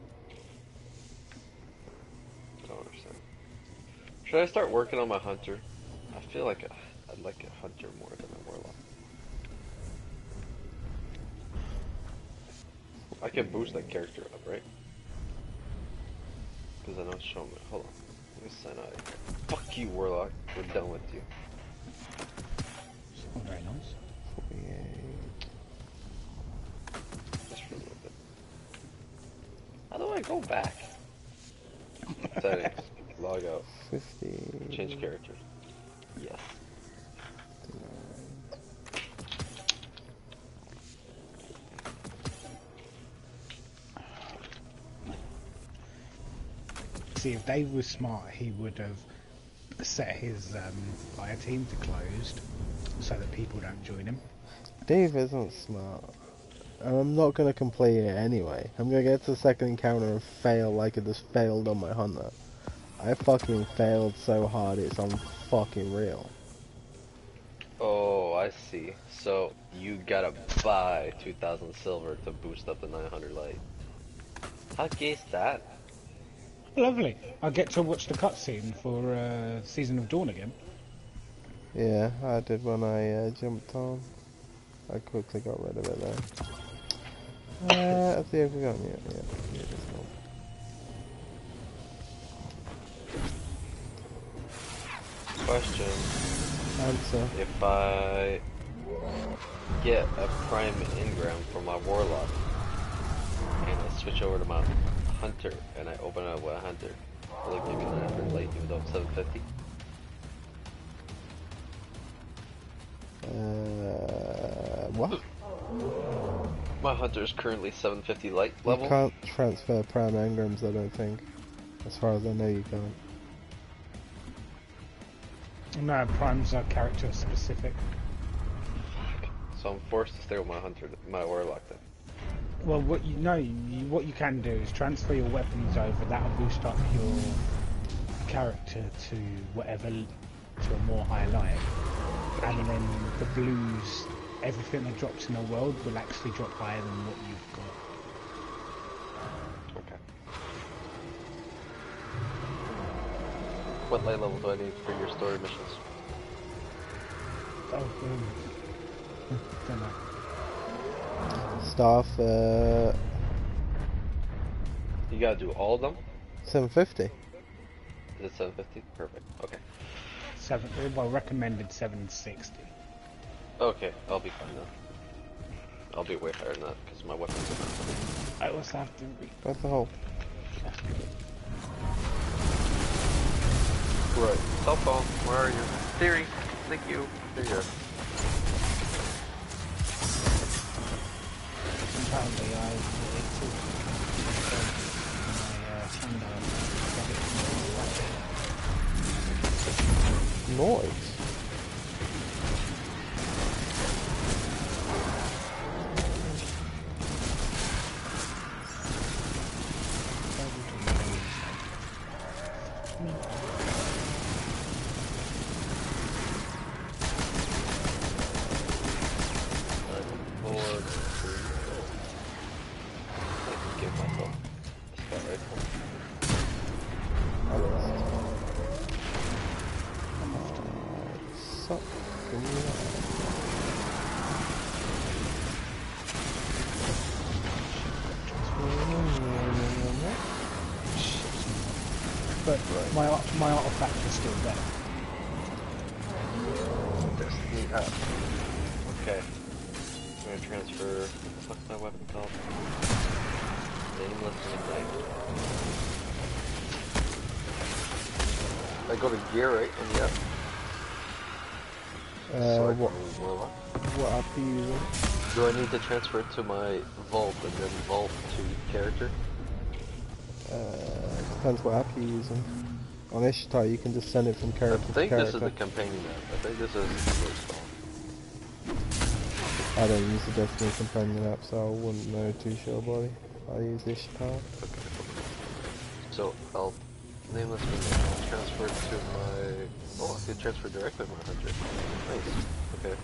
[SPEAKER 2] I don't understand. Should I start working on my hunter? I feel like a, I'd like a hunter more than a warlock. I can boost that character up, right? Because I know it's showing me. Hold on. Let me sign out of here. Fuck you, warlock. We're done with you.
[SPEAKER 3] It's not very nice.
[SPEAKER 1] forty-eight.
[SPEAKER 2] Just for a little bit. How do I go back? Settings. Log out.
[SPEAKER 1] fifty.
[SPEAKER 2] Change characters. Yes.
[SPEAKER 3] See, if Dave was smart, he would have set his um, fire team to closed so that people don't join him.
[SPEAKER 1] Dave isn't smart. And I'm not gonna complete it anyway. I'm gonna get to the second encounter and fail like I just failed on my hunter. I fucking failed so hard it's unfucking real.
[SPEAKER 2] Oh, I see. So you gotta buy two thousand silver to boost up the nine hundred light. How gay is that?
[SPEAKER 3] Lovely. I get to watch the cutscene for uh, Season of Dawn again.
[SPEAKER 1] Yeah, I did when I uh, jumped on. I quickly got rid of it there. Uh, I think we got mute. Yeah, mute is gone.
[SPEAKER 2] Question.
[SPEAKER 1] Answer.
[SPEAKER 2] If I get a prime engram for my warlock and I switch over to my hunter and I open up with a hunter, will it give me nine hundred light even though I'm seven fifty?
[SPEAKER 1] Uh, what?
[SPEAKER 2] My hunter is currently seven fifty light
[SPEAKER 1] You
[SPEAKER 2] level.
[SPEAKER 1] can't transfer prime engrams, I don't think. As far as I know, you can't.
[SPEAKER 3] No, primes are character specific.
[SPEAKER 2] So I'm forced to stay with my hunter, my warlock then.
[SPEAKER 3] Well, what you know, you, what you can do is transfer your weapons over. That'll boost up your character to whatever, to a more high light, and then the blues, everything that drops in the world will actually drop higher than what you've got.
[SPEAKER 2] Okay. What light level do I need for your story missions?
[SPEAKER 3] Oh, um, don't know.
[SPEAKER 1] Staff, uh,
[SPEAKER 2] You gotta do all of them?
[SPEAKER 1] seven fifty.
[SPEAKER 2] Is it seven fifty? Perfect. Okay.
[SPEAKER 3] Seven. Well, recommended seven sixty.
[SPEAKER 2] Okay, I'll be fine then. I'll be way higher than that because my weapons are not.
[SPEAKER 3] I also have to read.
[SPEAKER 1] That's the whole.
[SPEAKER 2] Right. Cell phone, where are you? Siri, thank you. There you go.
[SPEAKER 3] Apparently, I it took my uh, hand on
[SPEAKER 1] Noise.
[SPEAKER 3] But my my artifact is still there.
[SPEAKER 2] Destiny up. Okay. I'm gonna transfer. What the fuck's my weapon called? Nameless Midnight. I go to gear, right? And yep.
[SPEAKER 1] Uh,
[SPEAKER 2] So I
[SPEAKER 1] what,
[SPEAKER 2] can warlock.
[SPEAKER 1] what app are you using?
[SPEAKER 2] Do I need to transfer it to my vault and then vault to character?
[SPEAKER 1] Uh, depends what app you're using. On Ishtar, you can just send it from
[SPEAKER 2] I
[SPEAKER 1] character to
[SPEAKER 2] think this
[SPEAKER 1] character.
[SPEAKER 2] is the companion app. I think this is the install.
[SPEAKER 1] I don't use the Destiny companion app, so I wouldn't know too sure, buddy. I use Ishtar.
[SPEAKER 2] Okay. So I'll nameless Midnight. I'll transfer it to my. Oh, I can transfer directly to my hunter. Nice. Okay.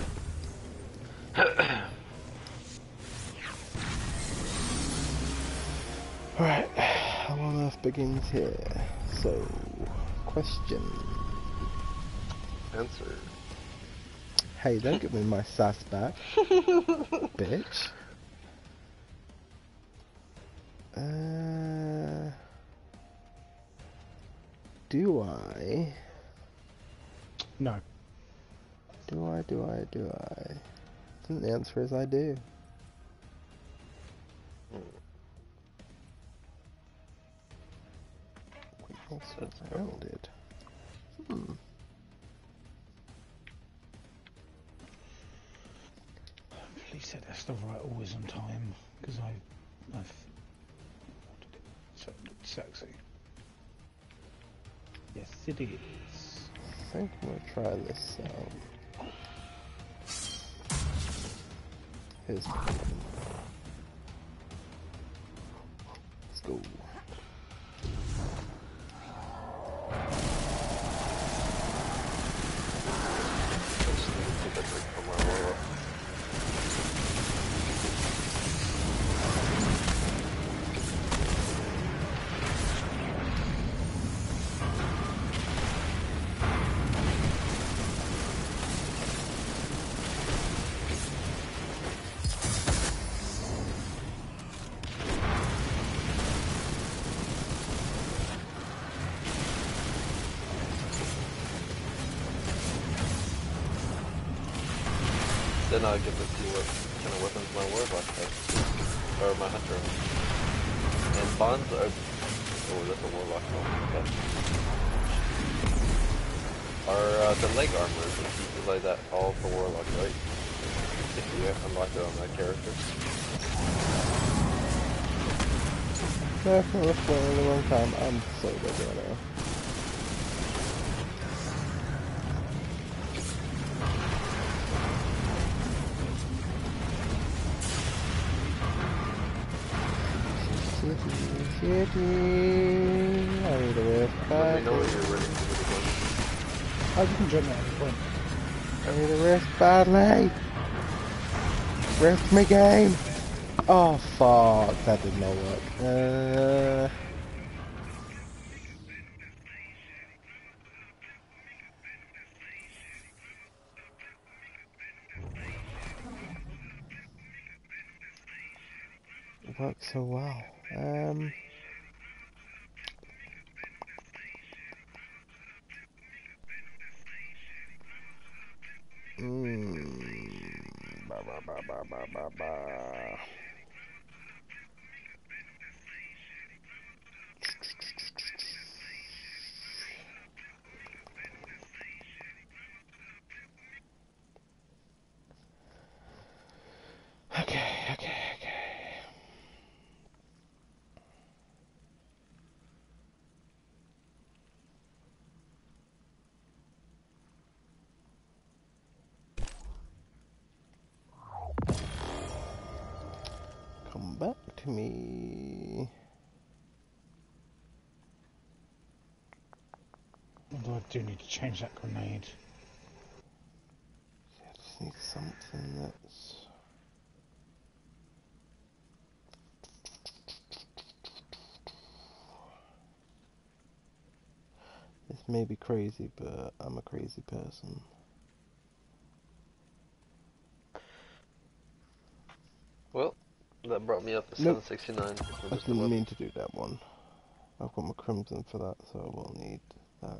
[SPEAKER 1] Alright, how on earth begins here? So, question.
[SPEAKER 2] Answer.
[SPEAKER 1] Hey, don't give me my sass back, bitch. Uh, do I?
[SPEAKER 3] No.
[SPEAKER 1] Do I, do I, do I? I think the answer is I do. Also rounded. Hmm.
[SPEAKER 3] Please say that's the right always on time, because I, I've ordered it. So it looks sexy. Yes, it is.
[SPEAKER 1] I think I'm gonna try this out. Here's the problem. Let's go.
[SPEAKER 2] Then I'll get to see what kind of weapons my warlock has. Or my hunter has. And bonds are... Oh, that's a warlock. Okay. Are uh, the leg armors, if you utilize that all for warlock, right? If you unlock it on that character.
[SPEAKER 1] No, for a really long time. I'm so good right now. Shitty, shitty. I need a rift
[SPEAKER 2] Let me
[SPEAKER 1] back.
[SPEAKER 2] know when you're ready to do the gun.
[SPEAKER 3] Oh, you can jump at any point.
[SPEAKER 1] I need a rift badly. Rift me game. Oh fuck, that did not work. Uh, works so well. Um. Mm, ba, ba, ba, ba, ba, ba, ba. Okay, okay, okay. Come back to me.
[SPEAKER 3] Although I do need to change that grenade.
[SPEAKER 1] I just need something that's... This may be crazy, but I'm a crazy person.
[SPEAKER 2] Well, that brought me up to
[SPEAKER 1] Nope.
[SPEAKER 2] seven sixty-nine.
[SPEAKER 1] I didn't mean to do that one. I've got my crimson for that, so I will need that.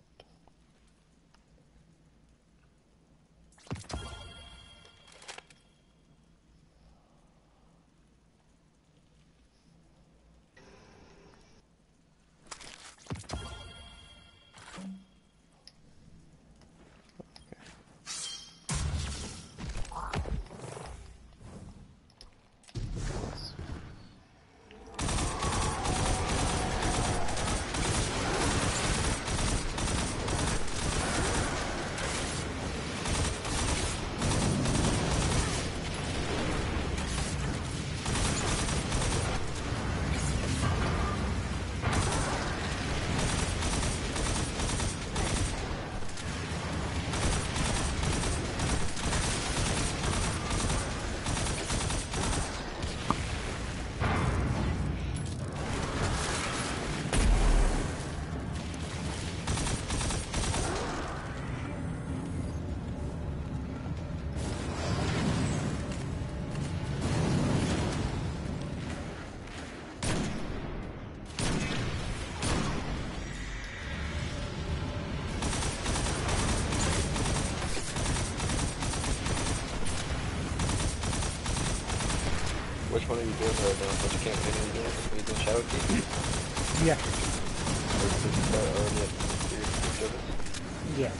[SPEAKER 2] Which one are you doing right now? Which campaign are you doing? Are you doing Shadow Keep?
[SPEAKER 3] Yeah.
[SPEAKER 2] Or is this uh, already up to your service?
[SPEAKER 3] Yeah.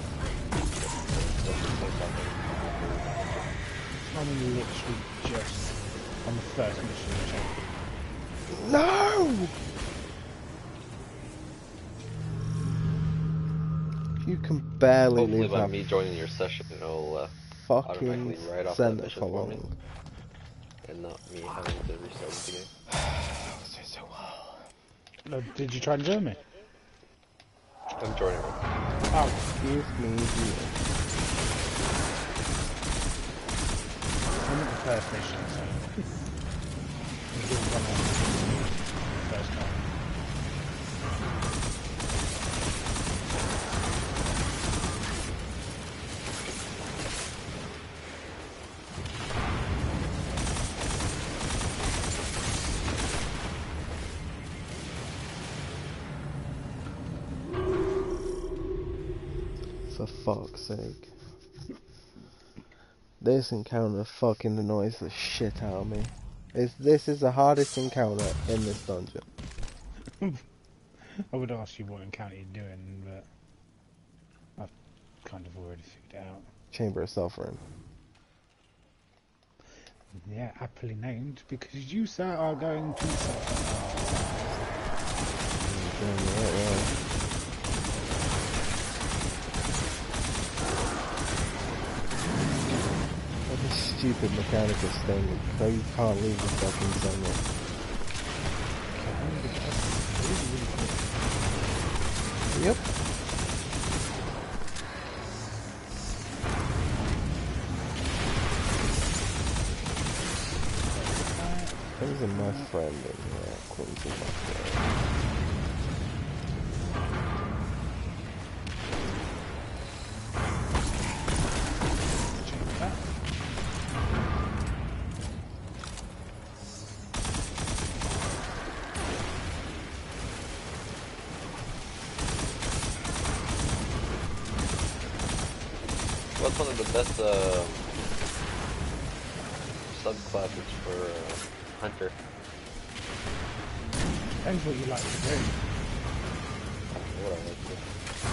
[SPEAKER 3] I'm literally just on the first mission. Which
[SPEAKER 1] No! You can barely
[SPEAKER 2] Hopefully
[SPEAKER 1] leave
[SPEAKER 2] by
[SPEAKER 1] that
[SPEAKER 2] me joining your session, it'll uh,
[SPEAKER 1] fucking
[SPEAKER 2] automatically write off that
[SPEAKER 1] center
[SPEAKER 2] mission
[SPEAKER 1] for
[SPEAKER 2] for me.
[SPEAKER 1] long.
[SPEAKER 2] And not me having to restart the game.
[SPEAKER 1] That was so well.
[SPEAKER 3] I... Uh, did you try and join me?
[SPEAKER 2] I'm joining right now.
[SPEAKER 3] Oh,
[SPEAKER 1] Give me here.
[SPEAKER 3] I'm at the first mission, so... I'm doing one on the first time.
[SPEAKER 1] For fuck's sake. This encounter fucking annoys the shit out of me. It's, this is the hardest encounter in this dungeon.
[SPEAKER 3] I would ask you what encounter you're doing, but I've kind of already figured it out.
[SPEAKER 1] Chamber of Suffering.
[SPEAKER 3] Yeah, aptly named, because you, sir, are going to suffer.
[SPEAKER 1] Damn right, yeah. What a stupid mechanical thing. So you can't leave the fucking zone. Yep. Those are my friend in here, according to my friend.
[SPEAKER 2] one of the best uh, subclasses for uh, Hunter.
[SPEAKER 3] Depends what you like to do.
[SPEAKER 2] What I like to.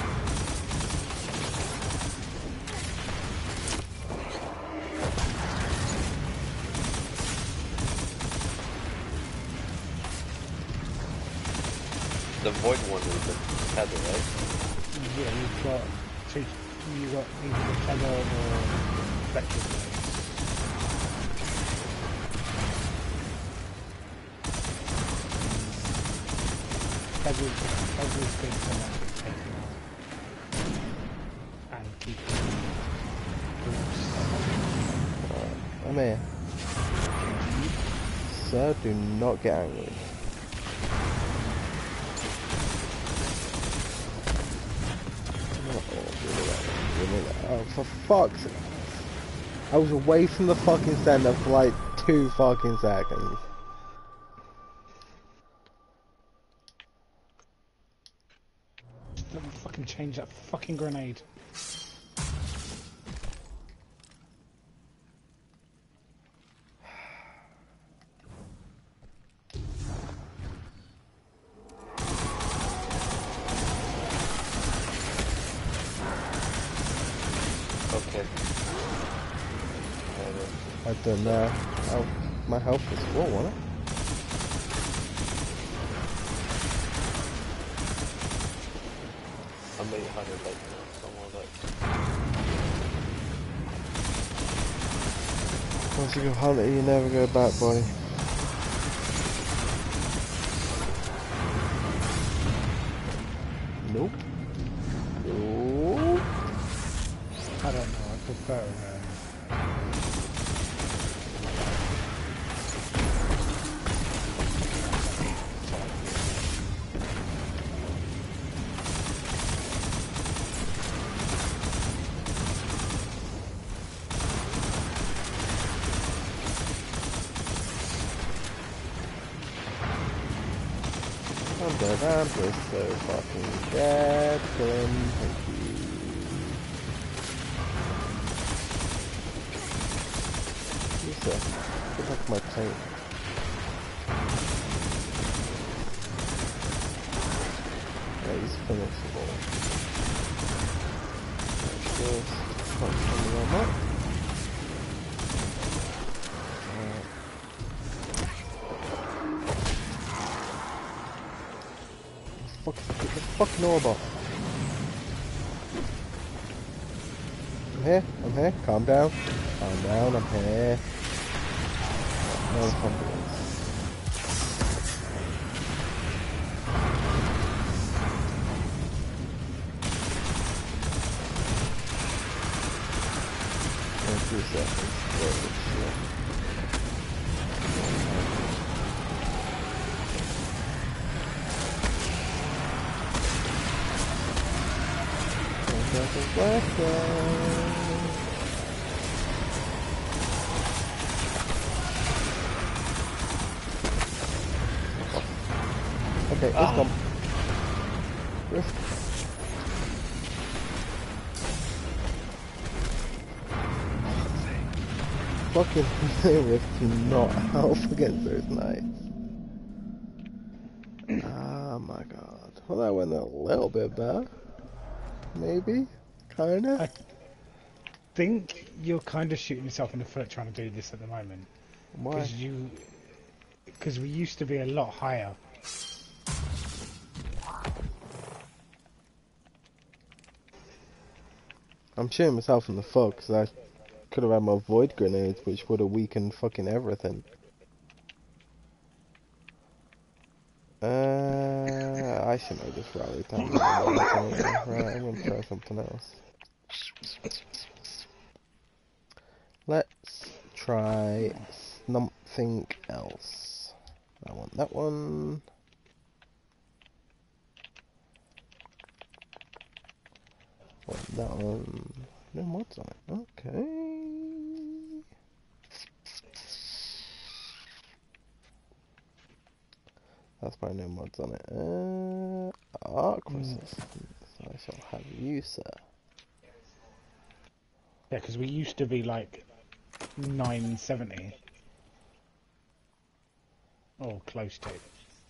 [SPEAKER 2] The Void one is the tether, right?
[SPEAKER 3] Yeah, you've got two, you've got either the tether or electric blades. Tether's, tether's good for like taking out and keeping groups.
[SPEAKER 1] I'm here. Sir, do not get angry. Oh, for fuck's sake. I was away from the fucking center for like two fucking seconds.
[SPEAKER 3] Let me fucking change that fucking grenade.
[SPEAKER 2] Okay.
[SPEAKER 1] I don't know. Oh, my health was full, wasn't it?
[SPEAKER 2] I'm eight hundred like now, something like that.
[SPEAKER 1] Once you go hunting, you never go back, buddy. Nope. Nope.
[SPEAKER 3] I don't know, I prefer um,
[SPEAKER 1] I'm dead. I'm just so fucking dead. Kill him. Thank you. Lisa, get off my plate. Yeah, he's finishable. Just punch him up. Fuck, the fucking Orbot. I'm here, I'm here, calm down. Calm down, I'm here. No confidence. In two seconds. Whoa, shit. Seconds left. Okay, it's
[SPEAKER 2] Ah.
[SPEAKER 1] gone. Rift. Fucking Rift do not help against those knights. Oh my god. Well, that went a little bit better. Maybe? Kinda?
[SPEAKER 3] I think you're kind of shooting yourself in the foot trying to do this at the moment.
[SPEAKER 1] Why?
[SPEAKER 3] Because you, because we used to be a lot higher.
[SPEAKER 1] I'm shooting myself in the foot because I could have had my void grenades, which would have weakened fucking everything. Uh, I should know this rally time. Right, I'm gonna try something else. Let's try something else. I want that one. Want that one. No mods on it. Okay. That's probably no mods on it. Uh, arc resistance. I shall have you, sir.
[SPEAKER 3] Yeah, because we used to be like nine seventy. Or close to.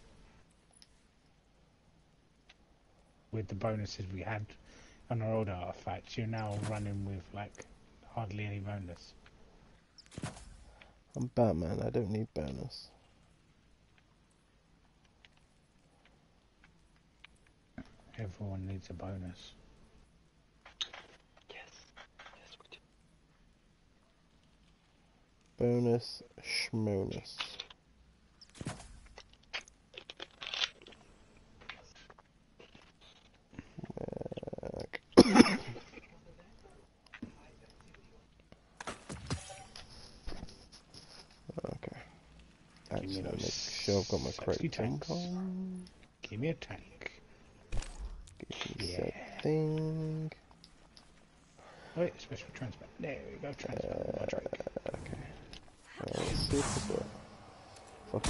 [SPEAKER 3] With the bonuses we had on our old artifacts, you're now running with like hardly any bonus.
[SPEAKER 1] I'm Batman, I don't need bonus.
[SPEAKER 3] Everyone needs a bonus.
[SPEAKER 2] Yes. Yes, we do.
[SPEAKER 1] Bonus schmonus. Okay. Actually, make sure I've got my correct
[SPEAKER 3] tanks.
[SPEAKER 1] income.
[SPEAKER 3] Give me a tank.
[SPEAKER 1] Give me
[SPEAKER 3] Yeah.
[SPEAKER 1] said thing.
[SPEAKER 3] Wait, special transmit. There we go, transmit uh, my drink.
[SPEAKER 1] Okay. Uh, super good. Fuck it.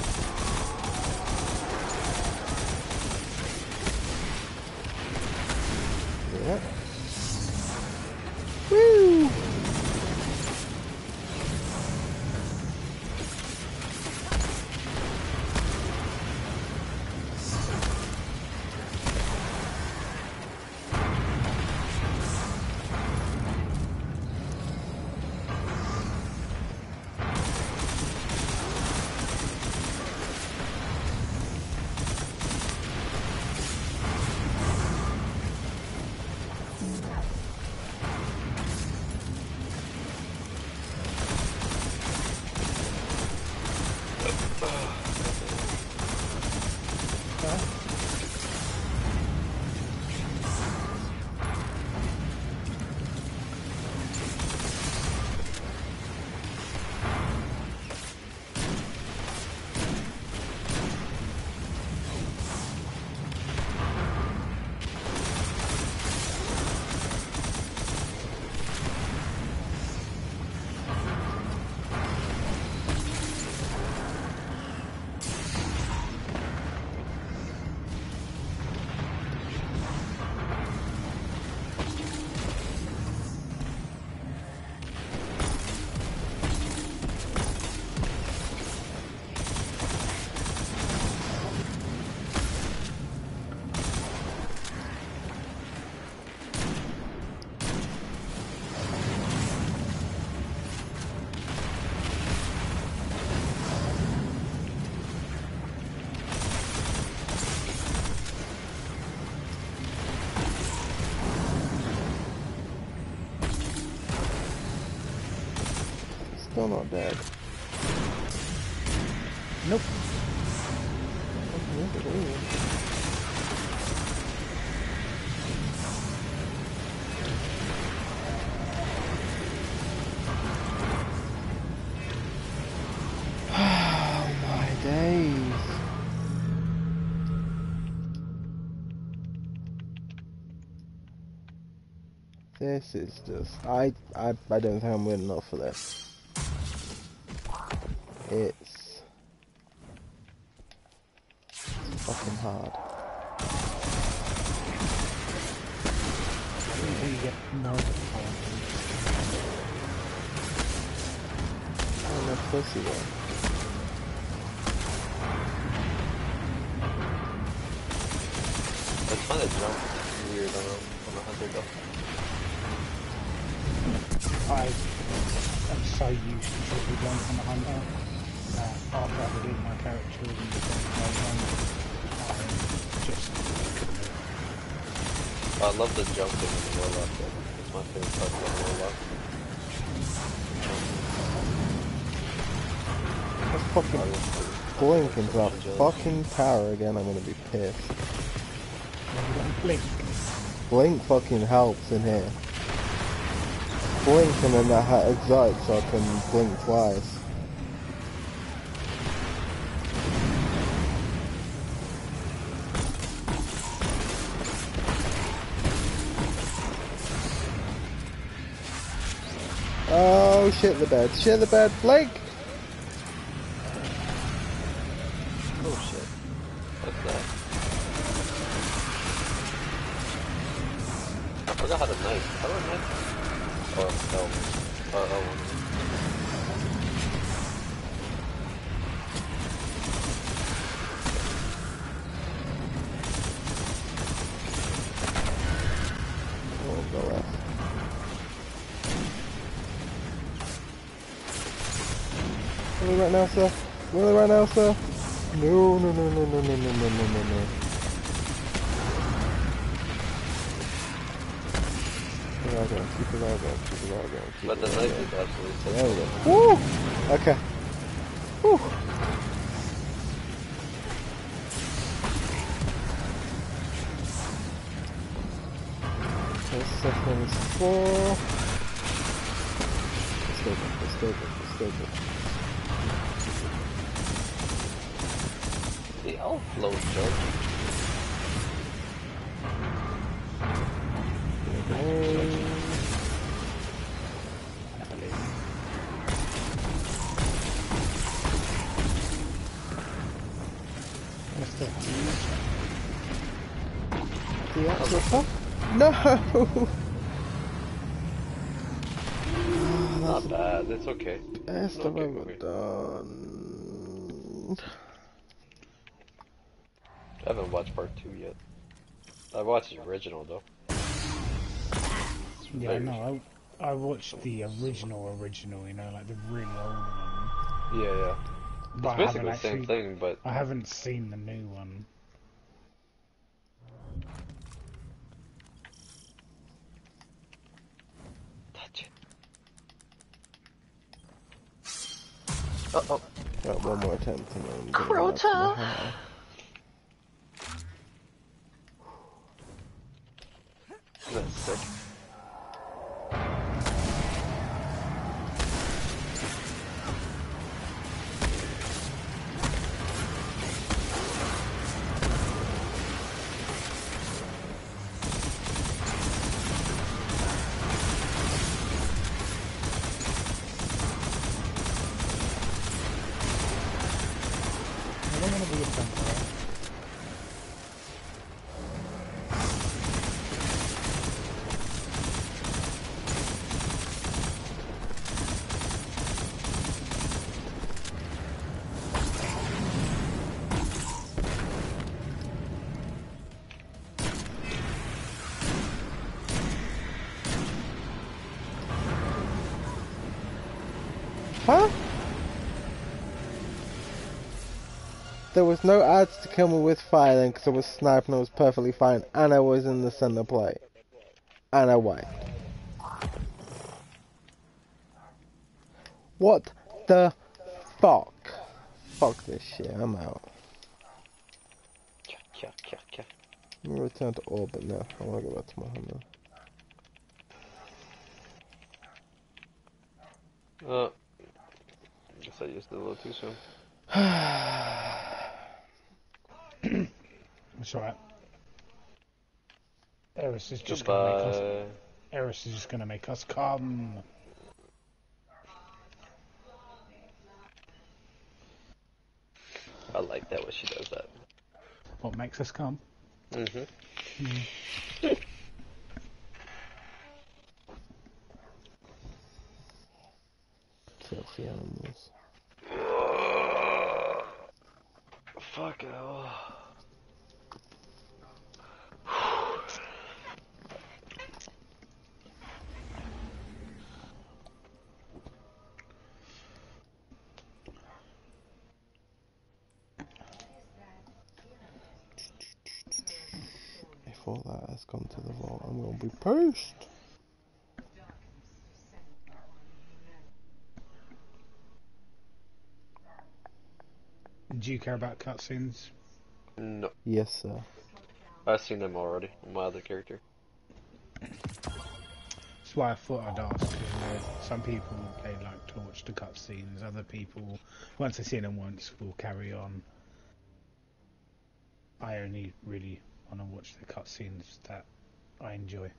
[SPEAKER 1] Yeah. Woo! Still not dead.
[SPEAKER 3] Nope.
[SPEAKER 1] Oh my days. This is just I I I don't think I'm good enough for this. It's fucking hard.
[SPEAKER 3] Until you get more of the power.
[SPEAKER 1] I'm a pussy though.
[SPEAKER 2] It's fun to jump weird on a, on a hunter though.
[SPEAKER 3] I am so used to triple jump on the hunter that after I delete my character and my one, I just couldn't do it.
[SPEAKER 2] I love the jumping in the Warlock though. It's my favorite part of the Warlock.
[SPEAKER 1] Let's fucking blink into that fucking tower again, I'm gonna be pissed.
[SPEAKER 3] You don't blink.
[SPEAKER 1] Blink fucking helps in here. Blink and then that ha exotic so I can blink twice. Oh shit the bed, shit the bed, blink!
[SPEAKER 2] Oh shit. What's that? I forgot how to knife. How do I knife? Oh, hell. Uh, oh,
[SPEAKER 1] Oh, go left. Really right now, sir? Really right now, sir? No, no, no, no, no, no, no, no, no, no, no. Keep it all going, keep it all going, keep it all going, keep
[SPEAKER 2] but
[SPEAKER 1] it
[SPEAKER 2] the
[SPEAKER 1] all
[SPEAKER 2] knife
[SPEAKER 1] going.
[SPEAKER 2] is absolutely so
[SPEAKER 1] There we go. Woo! Okay. Woo! This second is four. Let's go, let's go, let's go, let's go.
[SPEAKER 2] The outflow jump.
[SPEAKER 1] Okay.
[SPEAKER 3] What's the
[SPEAKER 1] The actual top? No!
[SPEAKER 2] Not bad, it's okay.
[SPEAKER 1] Best
[SPEAKER 2] No,
[SPEAKER 1] I've
[SPEAKER 2] okay,
[SPEAKER 1] ever
[SPEAKER 2] okay.
[SPEAKER 1] done.
[SPEAKER 2] I haven't watched part two yet. I watched the original though.
[SPEAKER 3] Yeah,
[SPEAKER 2] Very-
[SPEAKER 3] no, I I watched the original original, you know, like the really old one.
[SPEAKER 2] Yeah, yeah.
[SPEAKER 3] But
[SPEAKER 2] It's
[SPEAKER 3] I
[SPEAKER 2] basically
[SPEAKER 3] haven't
[SPEAKER 2] the same
[SPEAKER 3] actually,
[SPEAKER 2] thing, but
[SPEAKER 3] I haven't seen the new one.
[SPEAKER 2] touch it. Uh oh.
[SPEAKER 1] Got one more attempt and then I'm going back to my hammer.
[SPEAKER 2] That's sick.
[SPEAKER 3] I don't want to be a tanker.
[SPEAKER 1] Huh? There was no ads to kill me with fire then because I was sniping, I was perfectly fine, and I was in the center plate. And I wiped. What the fuck? Fuck this shit, I'm out.
[SPEAKER 2] Kya, kya, kya, kya.
[SPEAKER 1] Let me return to orbit now. I wanna go back to my hammer.
[SPEAKER 2] Uh, guess I used it a little too soon.
[SPEAKER 3] It's alright. Eris is just gonna make us.
[SPEAKER 2] Goodbye.
[SPEAKER 3] Eris is just gonna make us come.
[SPEAKER 2] I like that when she does that.
[SPEAKER 3] What makes us come?
[SPEAKER 2] Mm-hmm.
[SPEAKER 1] Filthy animals.
[SPEAKER 2] Fuck hell.
[SPEAKER 1] If all that has gone to the vault, I'm gonna be pissed.
[SPEAKER 3] Do you care about cutscenes?
[SPEAKER 2] No,
[SPEAKER 1] Yes, sir.
[SPEAKER 2] I've seen them already on my other character.
[SPEAKER 3] That's why I thought I'd ask. 'Cause, you know, some people they like to watch the cutscenes. Other people, once they see them once, will carry on. I only really want to watch the cutscenes that I enjoy.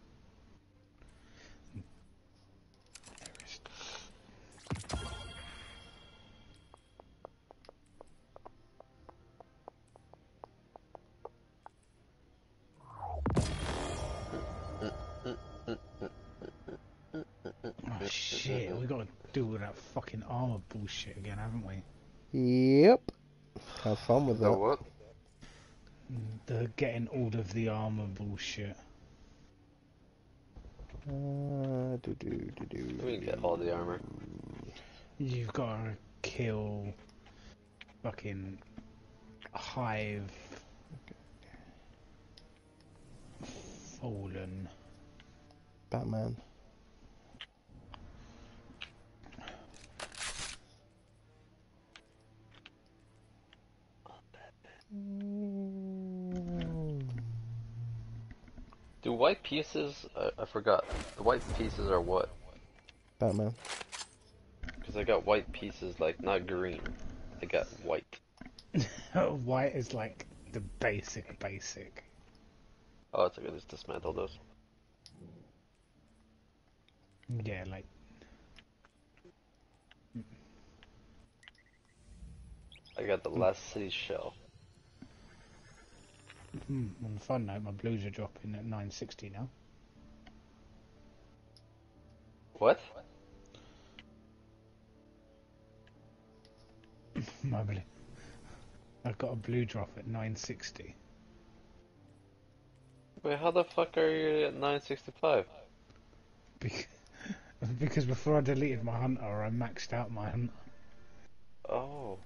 [SPEAKER 3] Eris. Shit, we got to deal with that fucking armor bullshit again, haven't we?
[SPEAKER 1] Yep. Have fun with
[SPEAKER 2] The
[SPEAKER 1] that.
[SPEAKER 2] what?
[SPEAKER 3] The getting all of the armor bullshit.
[SPEAKER 1] Uh, do, do, do, do,
[SPEAKER 2] We can get all the armor.
[SPEAKER 3] You've got to kill fucking Hive, Fallen.
[SPEAKER 1] Batman.
[SPEAKER 2] Do white pieces? I, I forgot. The white pieces are what?
[SPEAKER 1] Batman.
[SPEAKER 2] Because I got white pieces, like not green. I got white.
[SPEAKER 3] White is like the basic basic.
[SPEAKER 2] Oh, it's okay. Just dismantle those.
[SPEAKER 3] Yeah, like
[SPEAKER 2] I got the last city shell.
[SPEAKER 3] mm, on a fun note, my blues are dropping at nine sixty now.
[SPEAKER 2] What?
[SPEAKER 3] My blue. I've got a blue drop at nine sixty.
[SPEAKER 2] Wait, how the fuck are you at nine sixty-five?
[SPEAKER 3] Because, because before I deleted my hunter, I maxed out my hunter.
[SPEAKER 2] Oh.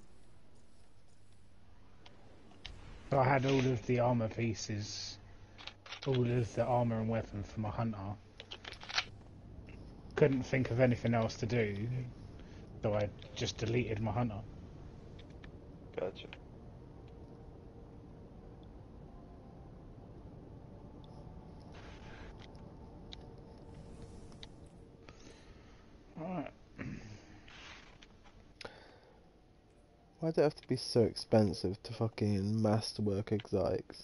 [SPEAKER 3] So I had all of the armor pieces, all of the armor and weapon for my hunter. Couldn't think of anything else to do, so I just deleted my hunter.
[SPEAKER 2] Gotcha.
[SPEAKER 3] Alright.
[SPEAKER 1] Why'd it have to be so expensive to fucking masterwork exotics?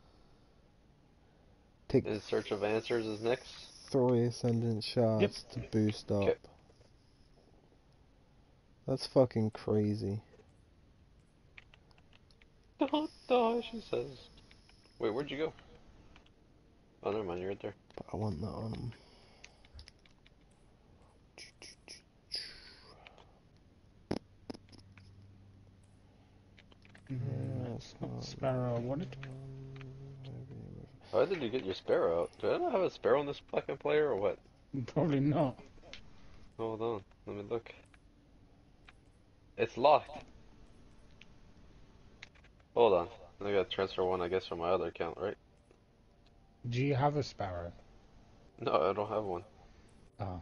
[SPEAKER 1] Take
[SPEAKER 2] In Search of Answers is next.
[SPEAKER 1] three ascendant shards
[SPEAKER 3] Yep.
[SPEAKER 1] to boost up.
[SPEAKER 2] Okay.
[SPEAKER 1] That's fucking crazy.
[SPEAKER 2] Don't die, she says. Wait, where'd you go? Oh, never mind, you're right there.
[SPEAKER 1] But I want that on.
[SPEAKER 3] Mm, that's not the sparrow I wanted.
[SPEAKER 2] Why did you get your sparrow out? Do I not have a sparrow in this fucking player or what?
[SPEAKER 3] Probably not.
[SPEAKER 2] Hold on, let me look. It's locked. Hold on. I gotta transfer one, I guess, from my other account, right?
[SPEAKER 3] Do you have a sparrow?
[SPEAKER 2] No, I don't have one.
[SPEAKER 3] Oh.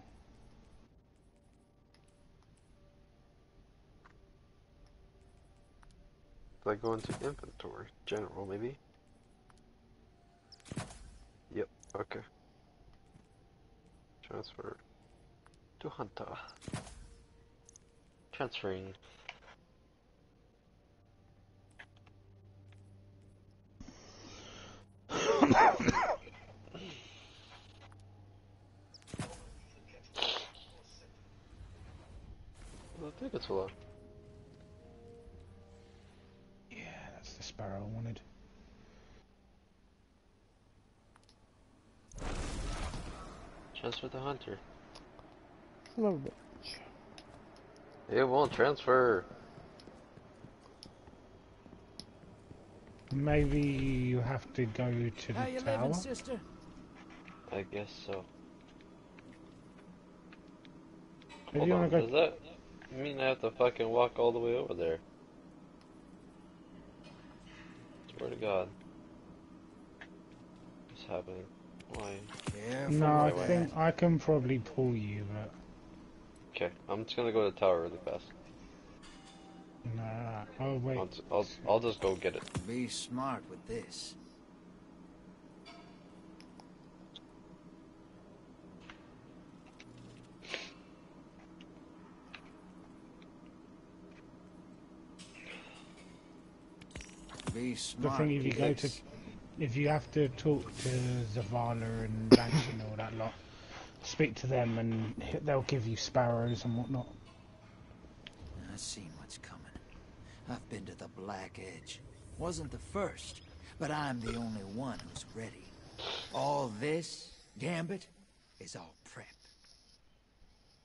[SPEAKER 2] Did I go into inventory? General, maybe? Yep, okay. Transfer to Hunter. Transferring. I think it's a lot.
[SPEAKER 3] Yeah, that's the sparrow I wanted.
[SPEAKER 2] Transfer to Hunter.
[SPEAKER 1] Son of a bitch.
[SPEAKER 2] It won't transfer.
[SPEAKER 3] Maybe you have to go to the
[SPEAKER 4] How you
[SPEAKER 3] tower.
[SPEAKER 4] living, sister?
[SPEAKER 2] I guess so.
[SPEAKER 3] If
[SPEAKER 2] Hold
[SPEAKER 3] you
[SPEAKER 2] on,
[SPEAKER 3] want to
[SPEAKER 2] does
[SPEAKER 3] go,
[SPEAKER 2] that mean I have to fucking walk all the way over there? Swear to God. What's happening? Why?
[SPEAKER 4] Careful.
[SPEAKER 3] no, I
[SPEAKER 2] Wait, wait.
[SPEAKER 3] think I can probably pull you, but
[SPEAKER 2] Okay, I'm just gonna go to the tower really fast.
[SPEAKER 3] nah. Oh wait,
[SPEAKER 2] I'll, I'll, I'll just go get it.
[SPEAKER 4] Be smart with this. Be
[SPEAKER 3] the
[SPEAKER 4] smart.
[SPEAKER 3] thing if you
[SPEAKER 4] with
[SPEAKER 3] go to,
[SPEAKER 4] this.
[SPEAKER 3] if you have to talk to Zavala and Banks and all that lot, speak to them and they'll give you sparrows and whatnot.
[SPEAKER 4] I've seen what's coming. I've been to the Black Edge. Wasn't the first, but I'm the only one who's ready. All this, Gambit, is all prep.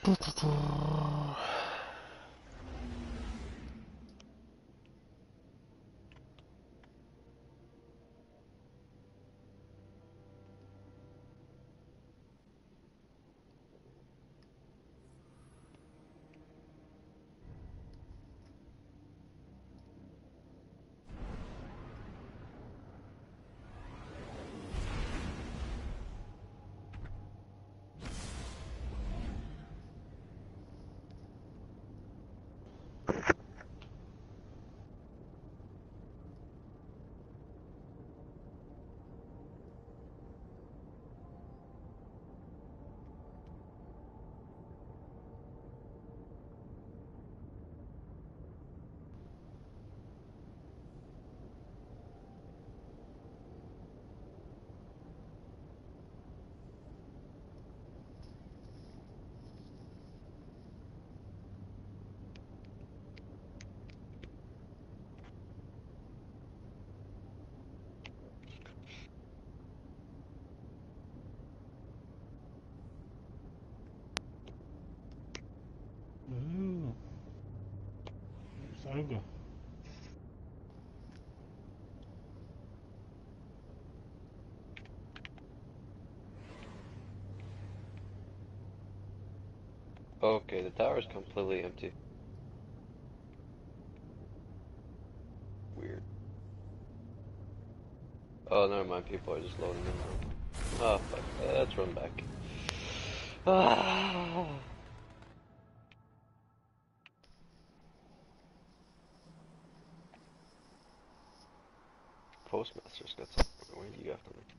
[SPEAKER 3] Ooh. It's over.
[SPEAKER 2] Okay, the tower is completely empty. Weird. Oh, never mind. People are just loading in. Oh, fuck. Let's run back. Ah. Postmaster's got something. What do you got for me?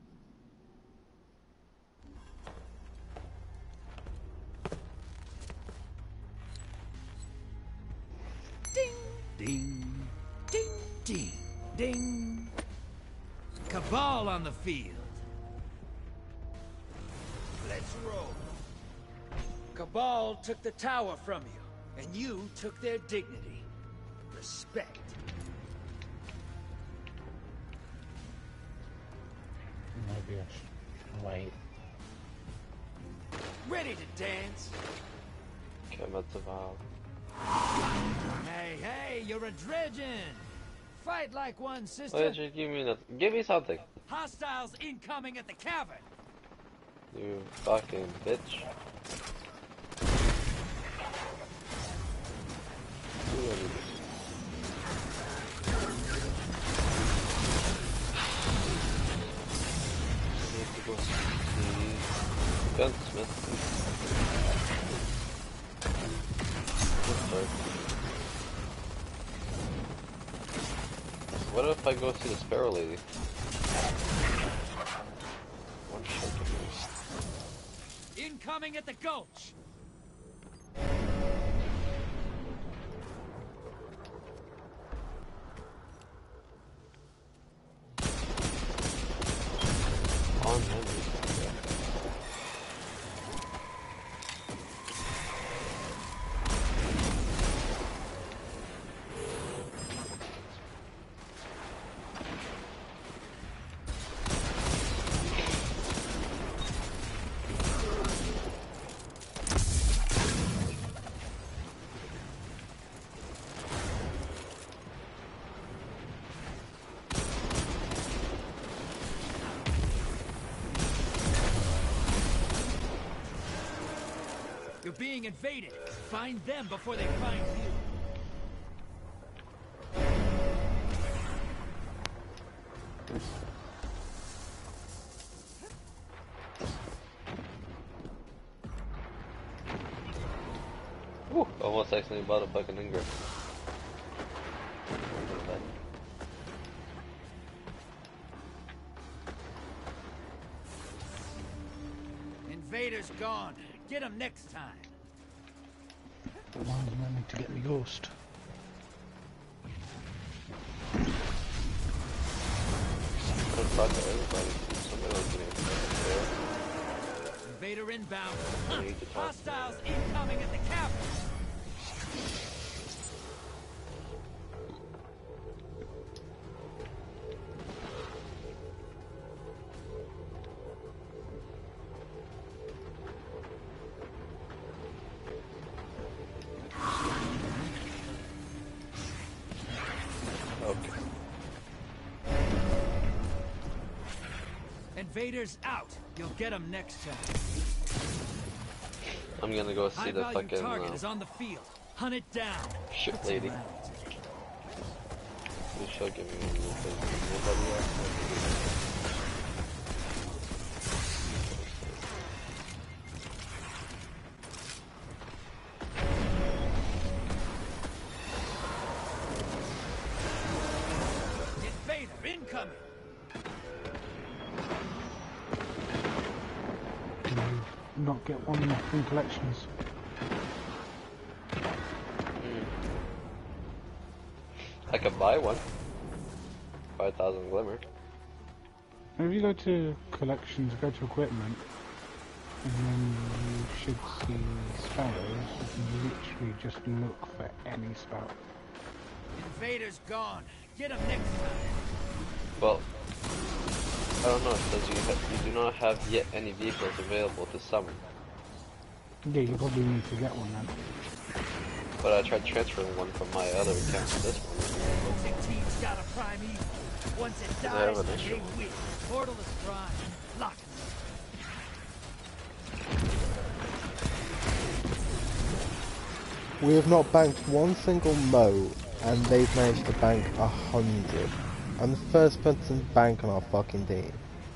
[SPEAKER 4] Ding, ding, ding, ding. Cabal on the field. Let's roll. Cabal took the tower from you, and you took their dignity. Respect.
[SPEAKER 3] Maybe I should wait.
[SPEAKER 4] Ready to dance?
[SPEAKER 2] Come at the valve.
[SPEAKER 4] Hey, hey, you're a dredgen. Fight like one, sister.
[SPEAKER 2] Why did you give me nothing? Give me something.
[SPEAKER 4] Hostiles incoming at the cavern.
[SPEAKER 2] You fucking bitch. Ooh, I need this. I need to go see Gunsmith. Sorry. What if I go see the Sparrow Lady? One shot to me.
[SPEAKER 4] Incoming at the gulch.
[SPEAKER 2] On Henry.
[SPEAKER 4] You're being invaded. Find them before they find you.
[SPEAKER 2] Woo! Almost accidentally bought a fucking Ingram.
[SPEAKER 4] Invader's gone. Get him next time.
[SPEAKER 3] Mine's meant to get me ghost.
[SPEAKER 2] Fuck everybody. Somebody was getting
[SPEAKER 4] Invader inbound.
[SPEAKER 2] I need to talk.
[SPEAKER 4] Hostiles incoming at the cavern. invaders out. You'll get them next time.
[SPEAKER 2] I'm gonna go see
[SPEAKER 4] High
[SPEAKER 2] the
[SPEAKER 4] value
[SPEAKER 2] fucking
[SPEAKER 4] target
[SPEAKER 2] uh,
[SPEAKER 4] is on the field. Hunt it down.
[SPEAKER 2] shit
[SPEAKER 4] Put some
[SPEAKER 2] lady.
[SPEAKER 4] rounds in it.
[SPEAKER 2] Please she'll give me one because nobody else.
[SPEAKER 4] Invader incoming.
[SPEAKER 3] Can you not get one in collections?
[SPEAKER 2] I could buy one. Five thousand glimmer.
[SPEAKER 3] If you go to collections, go to equipment, and then you should see spells. You can literally just look for any spell.
[SPEAKER 4] Invaders gone. Get them next time.
[SPEAKER 2] Well, I don't know. It says you, ha you do not have yet any vehicles available to summon.
[SPEAKER 3] Yeah, you probably need to get one then.
[SPEAKER 2] But I tried transferring one from my other account to this one.
[SPEAKER 4] Opposing team's got a prime evil. Once it
[SPEAKER 2] They have
[SPEAKER 4] dies,
[SPEAKER 2] an issue.
[SPEAKER 4] they win. Portal is prime. Lock it.
[SPEAKER 1] We have not banked one single mo, and they've managed to bank a hundred. I'm the first person to bank on our fucking team.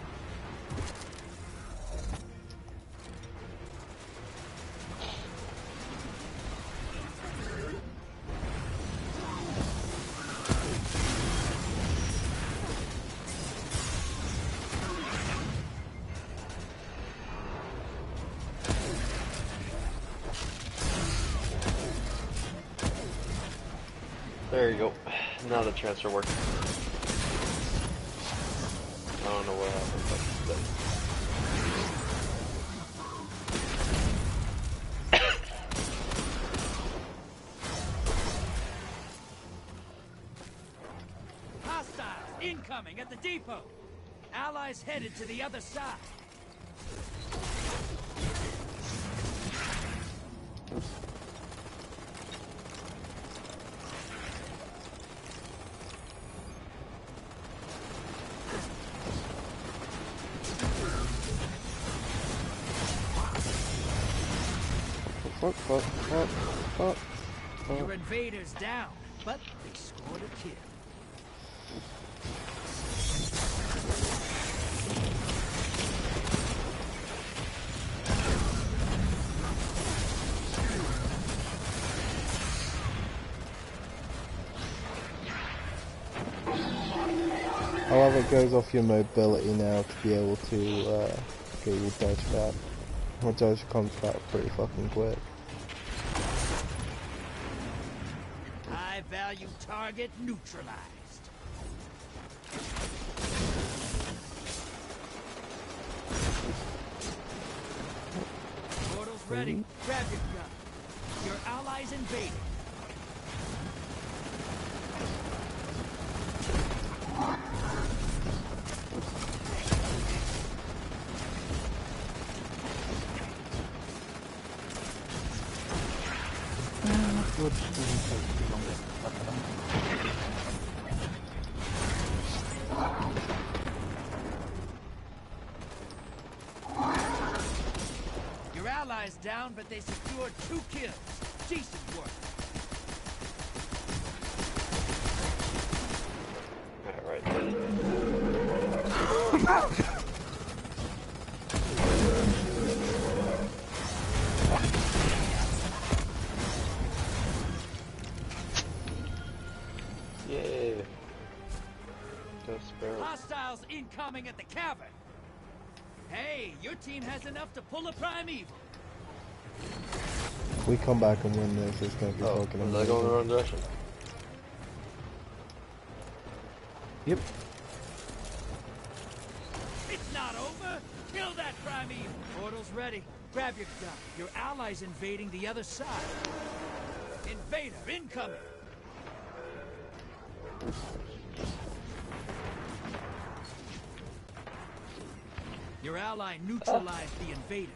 [SPEAKER 2] There you go. Now the transfer works. I don't know what happened, but
[SPEAKER 4] Hostiles incoming at the depot. Allies headed to the other side.
[SPEAKER 1] Fuck, fuck, fuck, fuck, fuck.
[SPEAKER 4] Your invaders down, but they scored a kill.
[SPEAKER 1] I love it goes off your mobility now to be able to uh, get your dodge back. My dodge comes back pretty fucking quick.
[SPEAKER 4] High value target neutralized. Portal's ready. Grab your gun. Your allies invading.
[SPEAKER 3] Would still take too long.
[SPEAKER 4] Your allies down, but they secured two kills. Decent work.
[SPEAKER 2] alright. Yay. Go Sparrow.
[SPEAKER 4] Hostiles incoming at the cavern. Hey, your team has enough to pull a prime evil.
[SPEAKER 1] If we come back and win this, it's gonna be
[SPEAKER 2] Oh,
[SPEAKER 1] fucking
[SPEAKER 2] was I going the
[SPEAKER 1] amazing.
[SPEAKER 2] wrong direction?
[SPEAKER 3] Yep.
[SPEAKER 4] It's not over. Kill that prime evil. Portal's ready. Grab your gun. Your allies invading the other side. Invader incoming. Your ally neutralized the invader.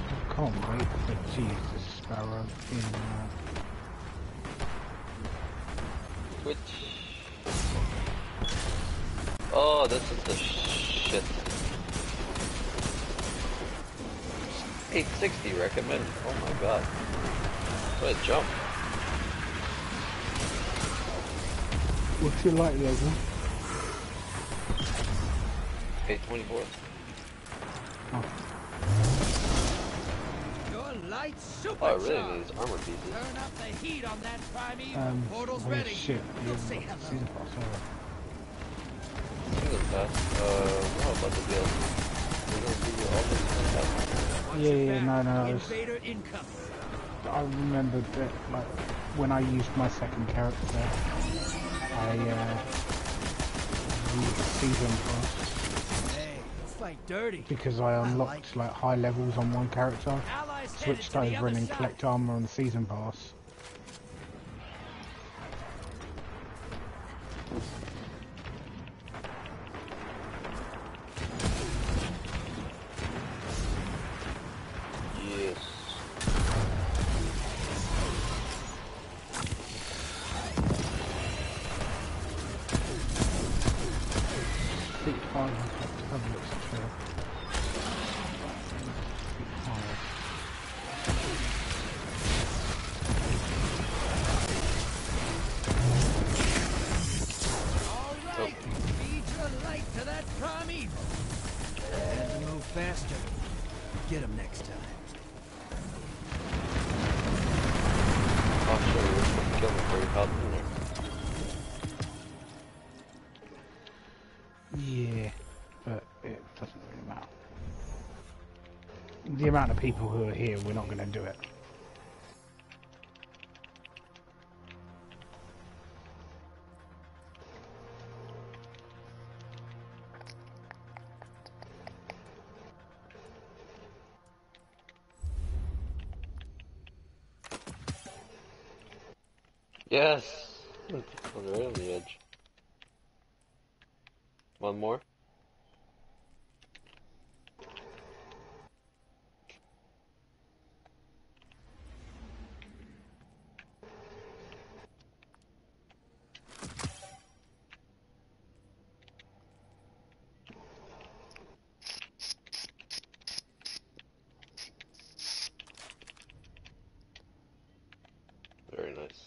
[SPEAKER 3] Can't wait for Jesus Sparrow in uh,
[SPEAKER 2] Switch. Oh, this is the shit. eight sixty recommend. Oh my god. What a jump.
[SPEAKER 3] What's your light level?
[SPEAKER 2] eight twenty-four.
[SPEAKER 3] Oh.
[SPEAKER 4] Your light super.
[SPEAKER 2] Oh, I really need his armor pieces.
[SPEAKER 4] Turn up the heat on that primeval.
[SPEAKER 3] Um,
[SPEAKER 4] Portal's
[SPEAKER 3] oh
[SPEAKER 4] ready.
[SPEAKER 3] shit.
[SPEAKER 4] You'll
[SPEAKER 3] Yeah,
[SPEAKER 4] say
[SPEAKER 3] I've
[SPEAKER 4] hello.
[SPEAKER 3] seen it, but sorry.
[SPEAKER 2] Season pass. Uh, how about the deal? We're gonna give you all this stuff.
[SPEAKER 4] Watch
[SPEAKER 3] Yeah,
[SPEAKER 4] your
[SPEAKER 3] yeah,
[SPEAKER 4] back.
[SPEAKER 3] no, no, I was-
[SPEAKER 4] Invader incoming.
[SPEAKER 3] I remembered that, like, when I used my second character, I, uh, used season pass
[SPEAKER 4] Hey, fight dirty.
[SPEAKER 3] because I unlocked, like, high levels on one character,
[SPEAKER 4] Allies headed
[SPEAKER 3] switched
[SPEAKER 4] to the
[SPEAKER 3] over
[SPEAKER 4] other
[SPEAKER 3] and then
[SPEAKER 4] side.
[SPEAKER 3] collect armor on the season pass.
[SPEAKER 2] Yes.
[SPEAKER 3] Seat five, let's have a look at the
[SPEAKER 4] All right, feed your light to that primeval. And to move faster. Get him next time.
[SPEAKER 2] I'll show you which one to kill before you pop in there.
[SPEAKER 3] Yeah, but it doesn't really matter. The amount of people who are here, we're not going to do it.
[SPEAKER 2] Yes! I was right on the edge. One more? Very nice.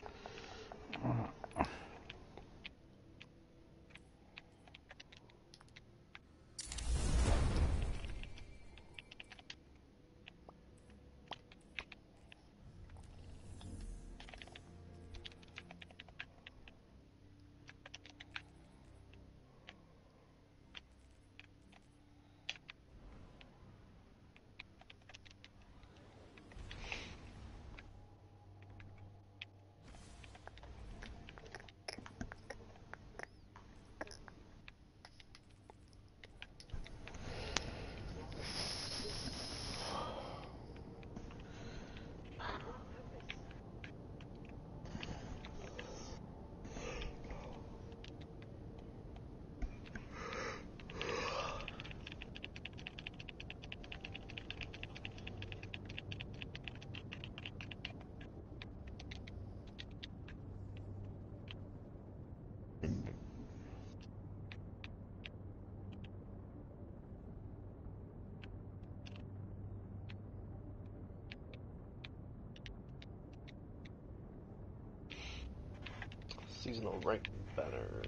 [SPEAKER 2] Seasonal rank banner.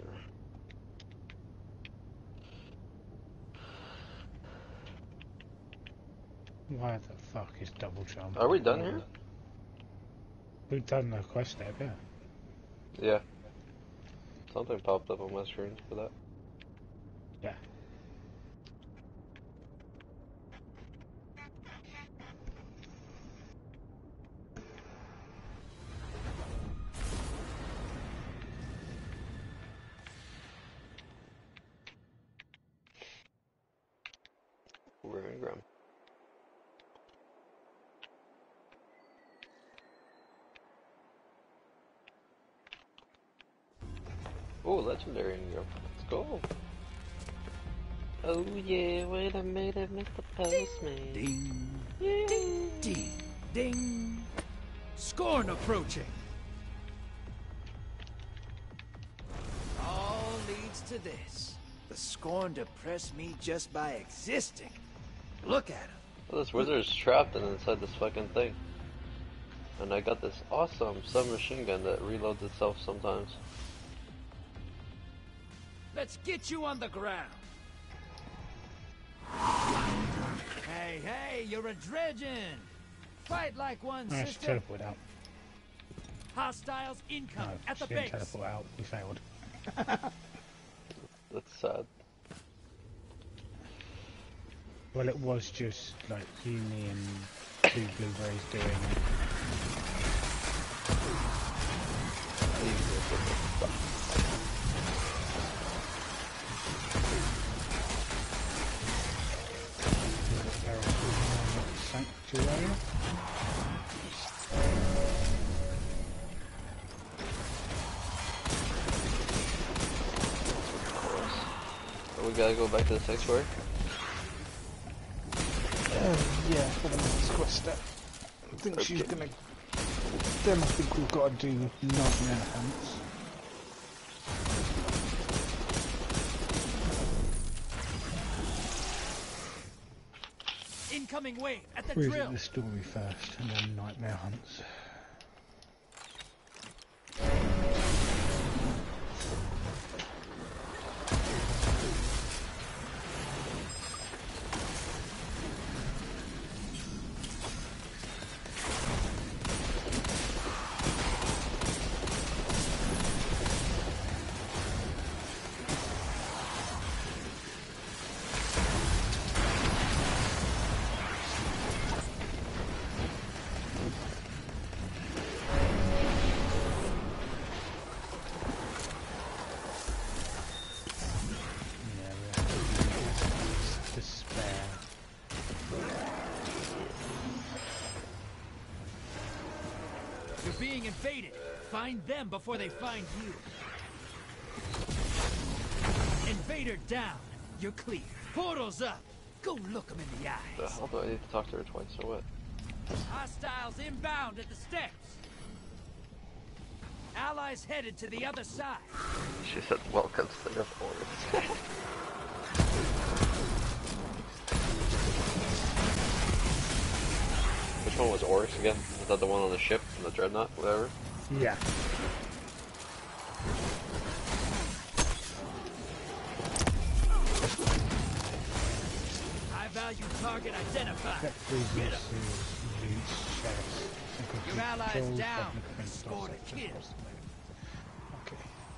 [SPEAKER 3] Why the fuck is double jump?
[SPEAKER 2] Are we done here?
[SPEAKER 3] We've done the quest step, yeah.
[SPEAKER 2] Yeah. Something popped up on my screen for that.
[SPEAKER 3] Yeah.
[SPEAKER 2] We're in Grim. Oh, legendary in Grim. Let's go. Oh yeah, wait a minute, Mister Postman.
[SPEAKER 4] Ding,
[SPEAKER 2] Yeah.
[SPEAKER 4] ding, ding, ding. Scorn approaching. to this. The scorn to press me just by existing. Look at him.
[SPEAKER 2] Well, this wizard is trapped inside this fucking thing. And I got this awesome submachine gun that reloads itself sometimes.
[SPEAKER 4] Let's get you on the ground. Hey, hey, you're a dredgin'. Fight like one,
[SPEAKER 3] No, she
[SPEAKER 4] sister.
[SPEAKER 3] teleport out.
[SPEAKER 4] Hostiles
[SPEAKER 3] No,
[SPEAKER 4] incoming at the
[SPEAKER 3] she didn't
[SPEAKER 4] base.
[SPEAKER 3] teleport out. We failed.
[SPEAKER 2] That's sad.
[SPEAKER 3] Well, it was just like you, me, and two blueberries doing it. Sanctuary.
[SPEAKER 2] Oh, we gotta go back to the sanctuary?
[SPEAKER 3] Uh, yeah, for the next quest step. I think she's gonna. Then I think we've got to do nightmare hunts.
[SPEAKER 4] Incoming wave at the
[SPEAKER 3] Read
[SPEAKER 4] drill.
[SPEAKER 3] the story first, and then nightmare hunts.
[SPEAKER 4] You're being invaded. Find them before they find you. Invader down. You're clear. Portal's up. Go look them in the
[SPEAKER 2] The
[SPEAKER 4] eyes.
[SPEAKER 2] hell do I need to talk to her twice or what?
[SPEAKER 4] Hostiles inbound at the steps. Allies headed to the other side.
[SPEAKER 2] She said, welcome to the forest. Which one was Oryx again? Was that the one on the ship, on the dreadnought, whatever?
[SPEAKER 3] Yeah.
[SPEAKER 4] High value target identified.
[SPEAKER 3] That previous is loot chests.
[SPEAKER 4] Your allies down. Scored a kill.
[SPEAKER 3] Okay.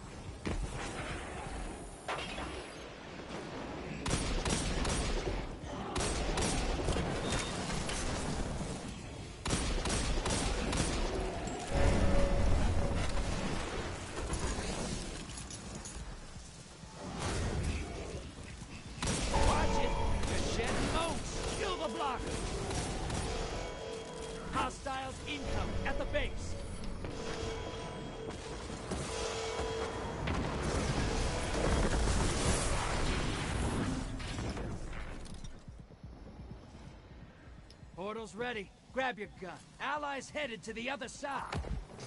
[SPEAKER 4] Watch it. You're shedding moats. Kill the blocker. Hostiles incoming at the base. Portal's ready. Grab your gun. Allies headed to the other side.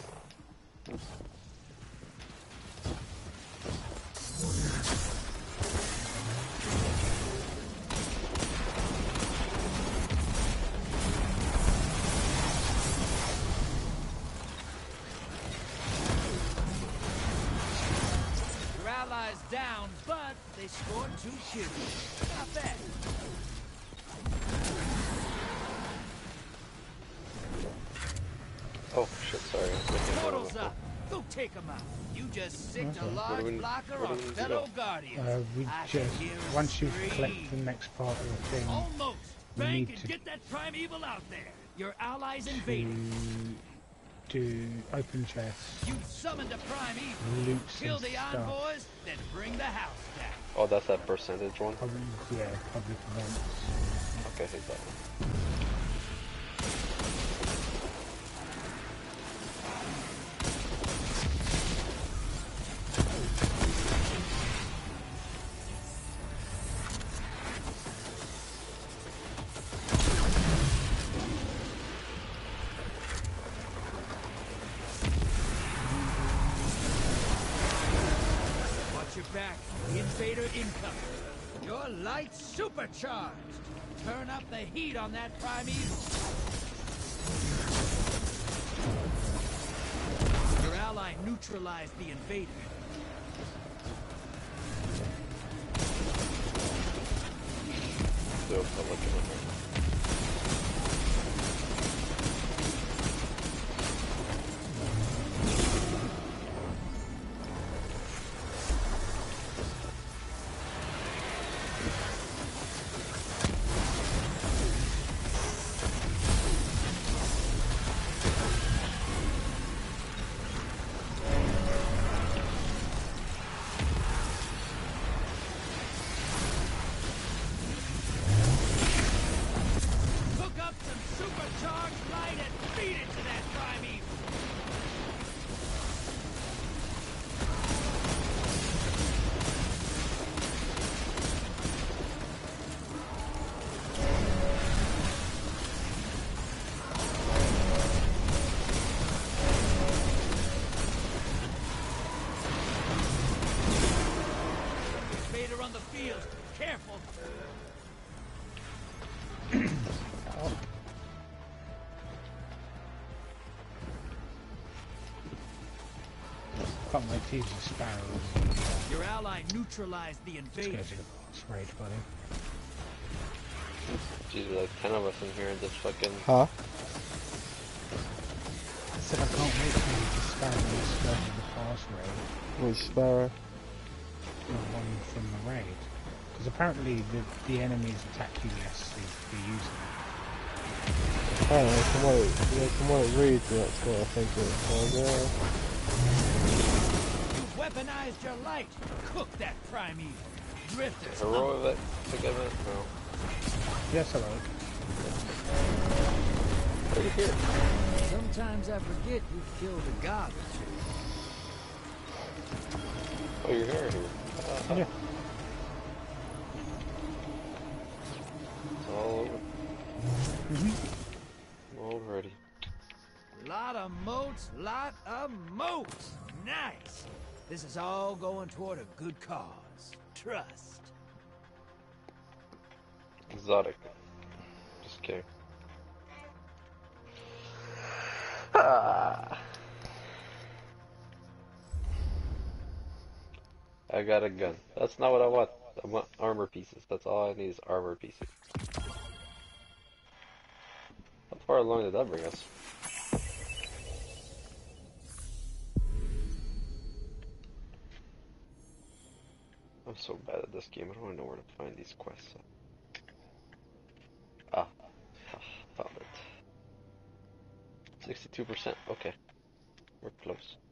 [SPEAKER 4] Your allies down, but they scored two kills. Not bad.
[SPEAKER 2] Oh shit, sorry. I was looking for
[SPEAKER 4] Portal's
[SPEAKER 2] them.
[SPEAKER 4] up. Go take them out. You just sicked a
[SPEAKER 3] Okay.
[SPEAKER 4] large
[SPEAKER 2] Where do we-
[SPEAKER 4] blocker
[SPEAKER 2] where do
[SPEAKER 4] on
[SPEAKER 2] we need to
[SPEAKER 4] fellow
[SPEAKER 2] go?
[SPEAKER 4] guardians.
[SPEAKER 3] Uh, we
[SPEAKER 4] I can
[SPEAKER 3] just
[SPEAKER 4] hear 'em
[SPEAKER 3] once you
[SPEAKER 4] scream.
[SPEAKER 3] collect the next part of the thing,
[SPEAKER 4] Almost.
[SPEAKER 3] we
[SPEAKER 4] Bank
[SPEAKER 3] need
[SPEAKER 4] and
[SPEAKER 3] to-
[SPEAKER 4] get that primeval out there. Your allies invading.
[SPEAKER 3] to do open chests,
[SPEAKER 4] You've summoned a primeval.
[SPEAKER 3] loot
[SPEAKER 4] Kill
[SPEAKER 3] some
[SPEAKER 4] the
[SPEAKER 3] stuff.
[SPEAKER 4] envoys, then bring the house down.
[SPEAKER 2] Oh, that's that percentage one?
[SPEAKER 3] Public, yeah, public events.
[SPEAKER 2] Okay, I hate that one.
[SPEAKER 4] Watch your back. Incoming incoming. Your light's supercharged. Turn up the heat on that primeval. Your ally neutralized the invader.
[SPEAKER 2] So, I'm looking at her.
[SPEAKER 4] On the field, careful.
[SPEAKER 3] Can't wait to use the sparrows.
[SPEAKER 4] Your ally neutralized the
[SPEAKER 3] Let's go
[SPEAKER 4] invader.
[SPEAKER 3] to the boss raid, buddy.
[SPEAKER 2] Jeez, there's like ten of us in here in this fucking...
[SPEAKER 1] Huh?
[SPEAKER 3] I said I can't wait to use the sparrows to go to the boss raid.
[SPEAKER 1] Which sparrow?
[SPEAKER 3] The one from the raid. Because apparently the, the enemies attack you less if you use them.
[SPEAKER 1] I don't know, from what it, yeah, from what it reads, that's what I think it was.
[SPEAKER 4] You weaponized your light. Cook that primeval. Drifters.
[SPEAKER 2] Heroic together? No.
[SPEAKER 3] Yes, hello.
[SPEAKER 2] Are you here?
[SPEAKER 4] Sometimes I forget you killed a god or two.
[SPEAKER 2] Oh, you're here. Uh,
[SPEAKER 3] Yeah.
[SPEAKER 2] It's all over.
[SPEAKER 3] Mm-hmm.
[SPEAKER 2] Already.
[SPEAKER 4] Lot of moats, lot of moats. Nice. This is all going toward a good cause. Trust.
[SPEAKER 2] Exotic. Just kidding. Ah. I got a gun. That's not what I want. I want armor pieces. That's all I need is armor pieces. How far along did that bring us? I'm so bad at this game. I don't even know where to find these quests. Ah, found it. sixty-two percent. Okay, we're close.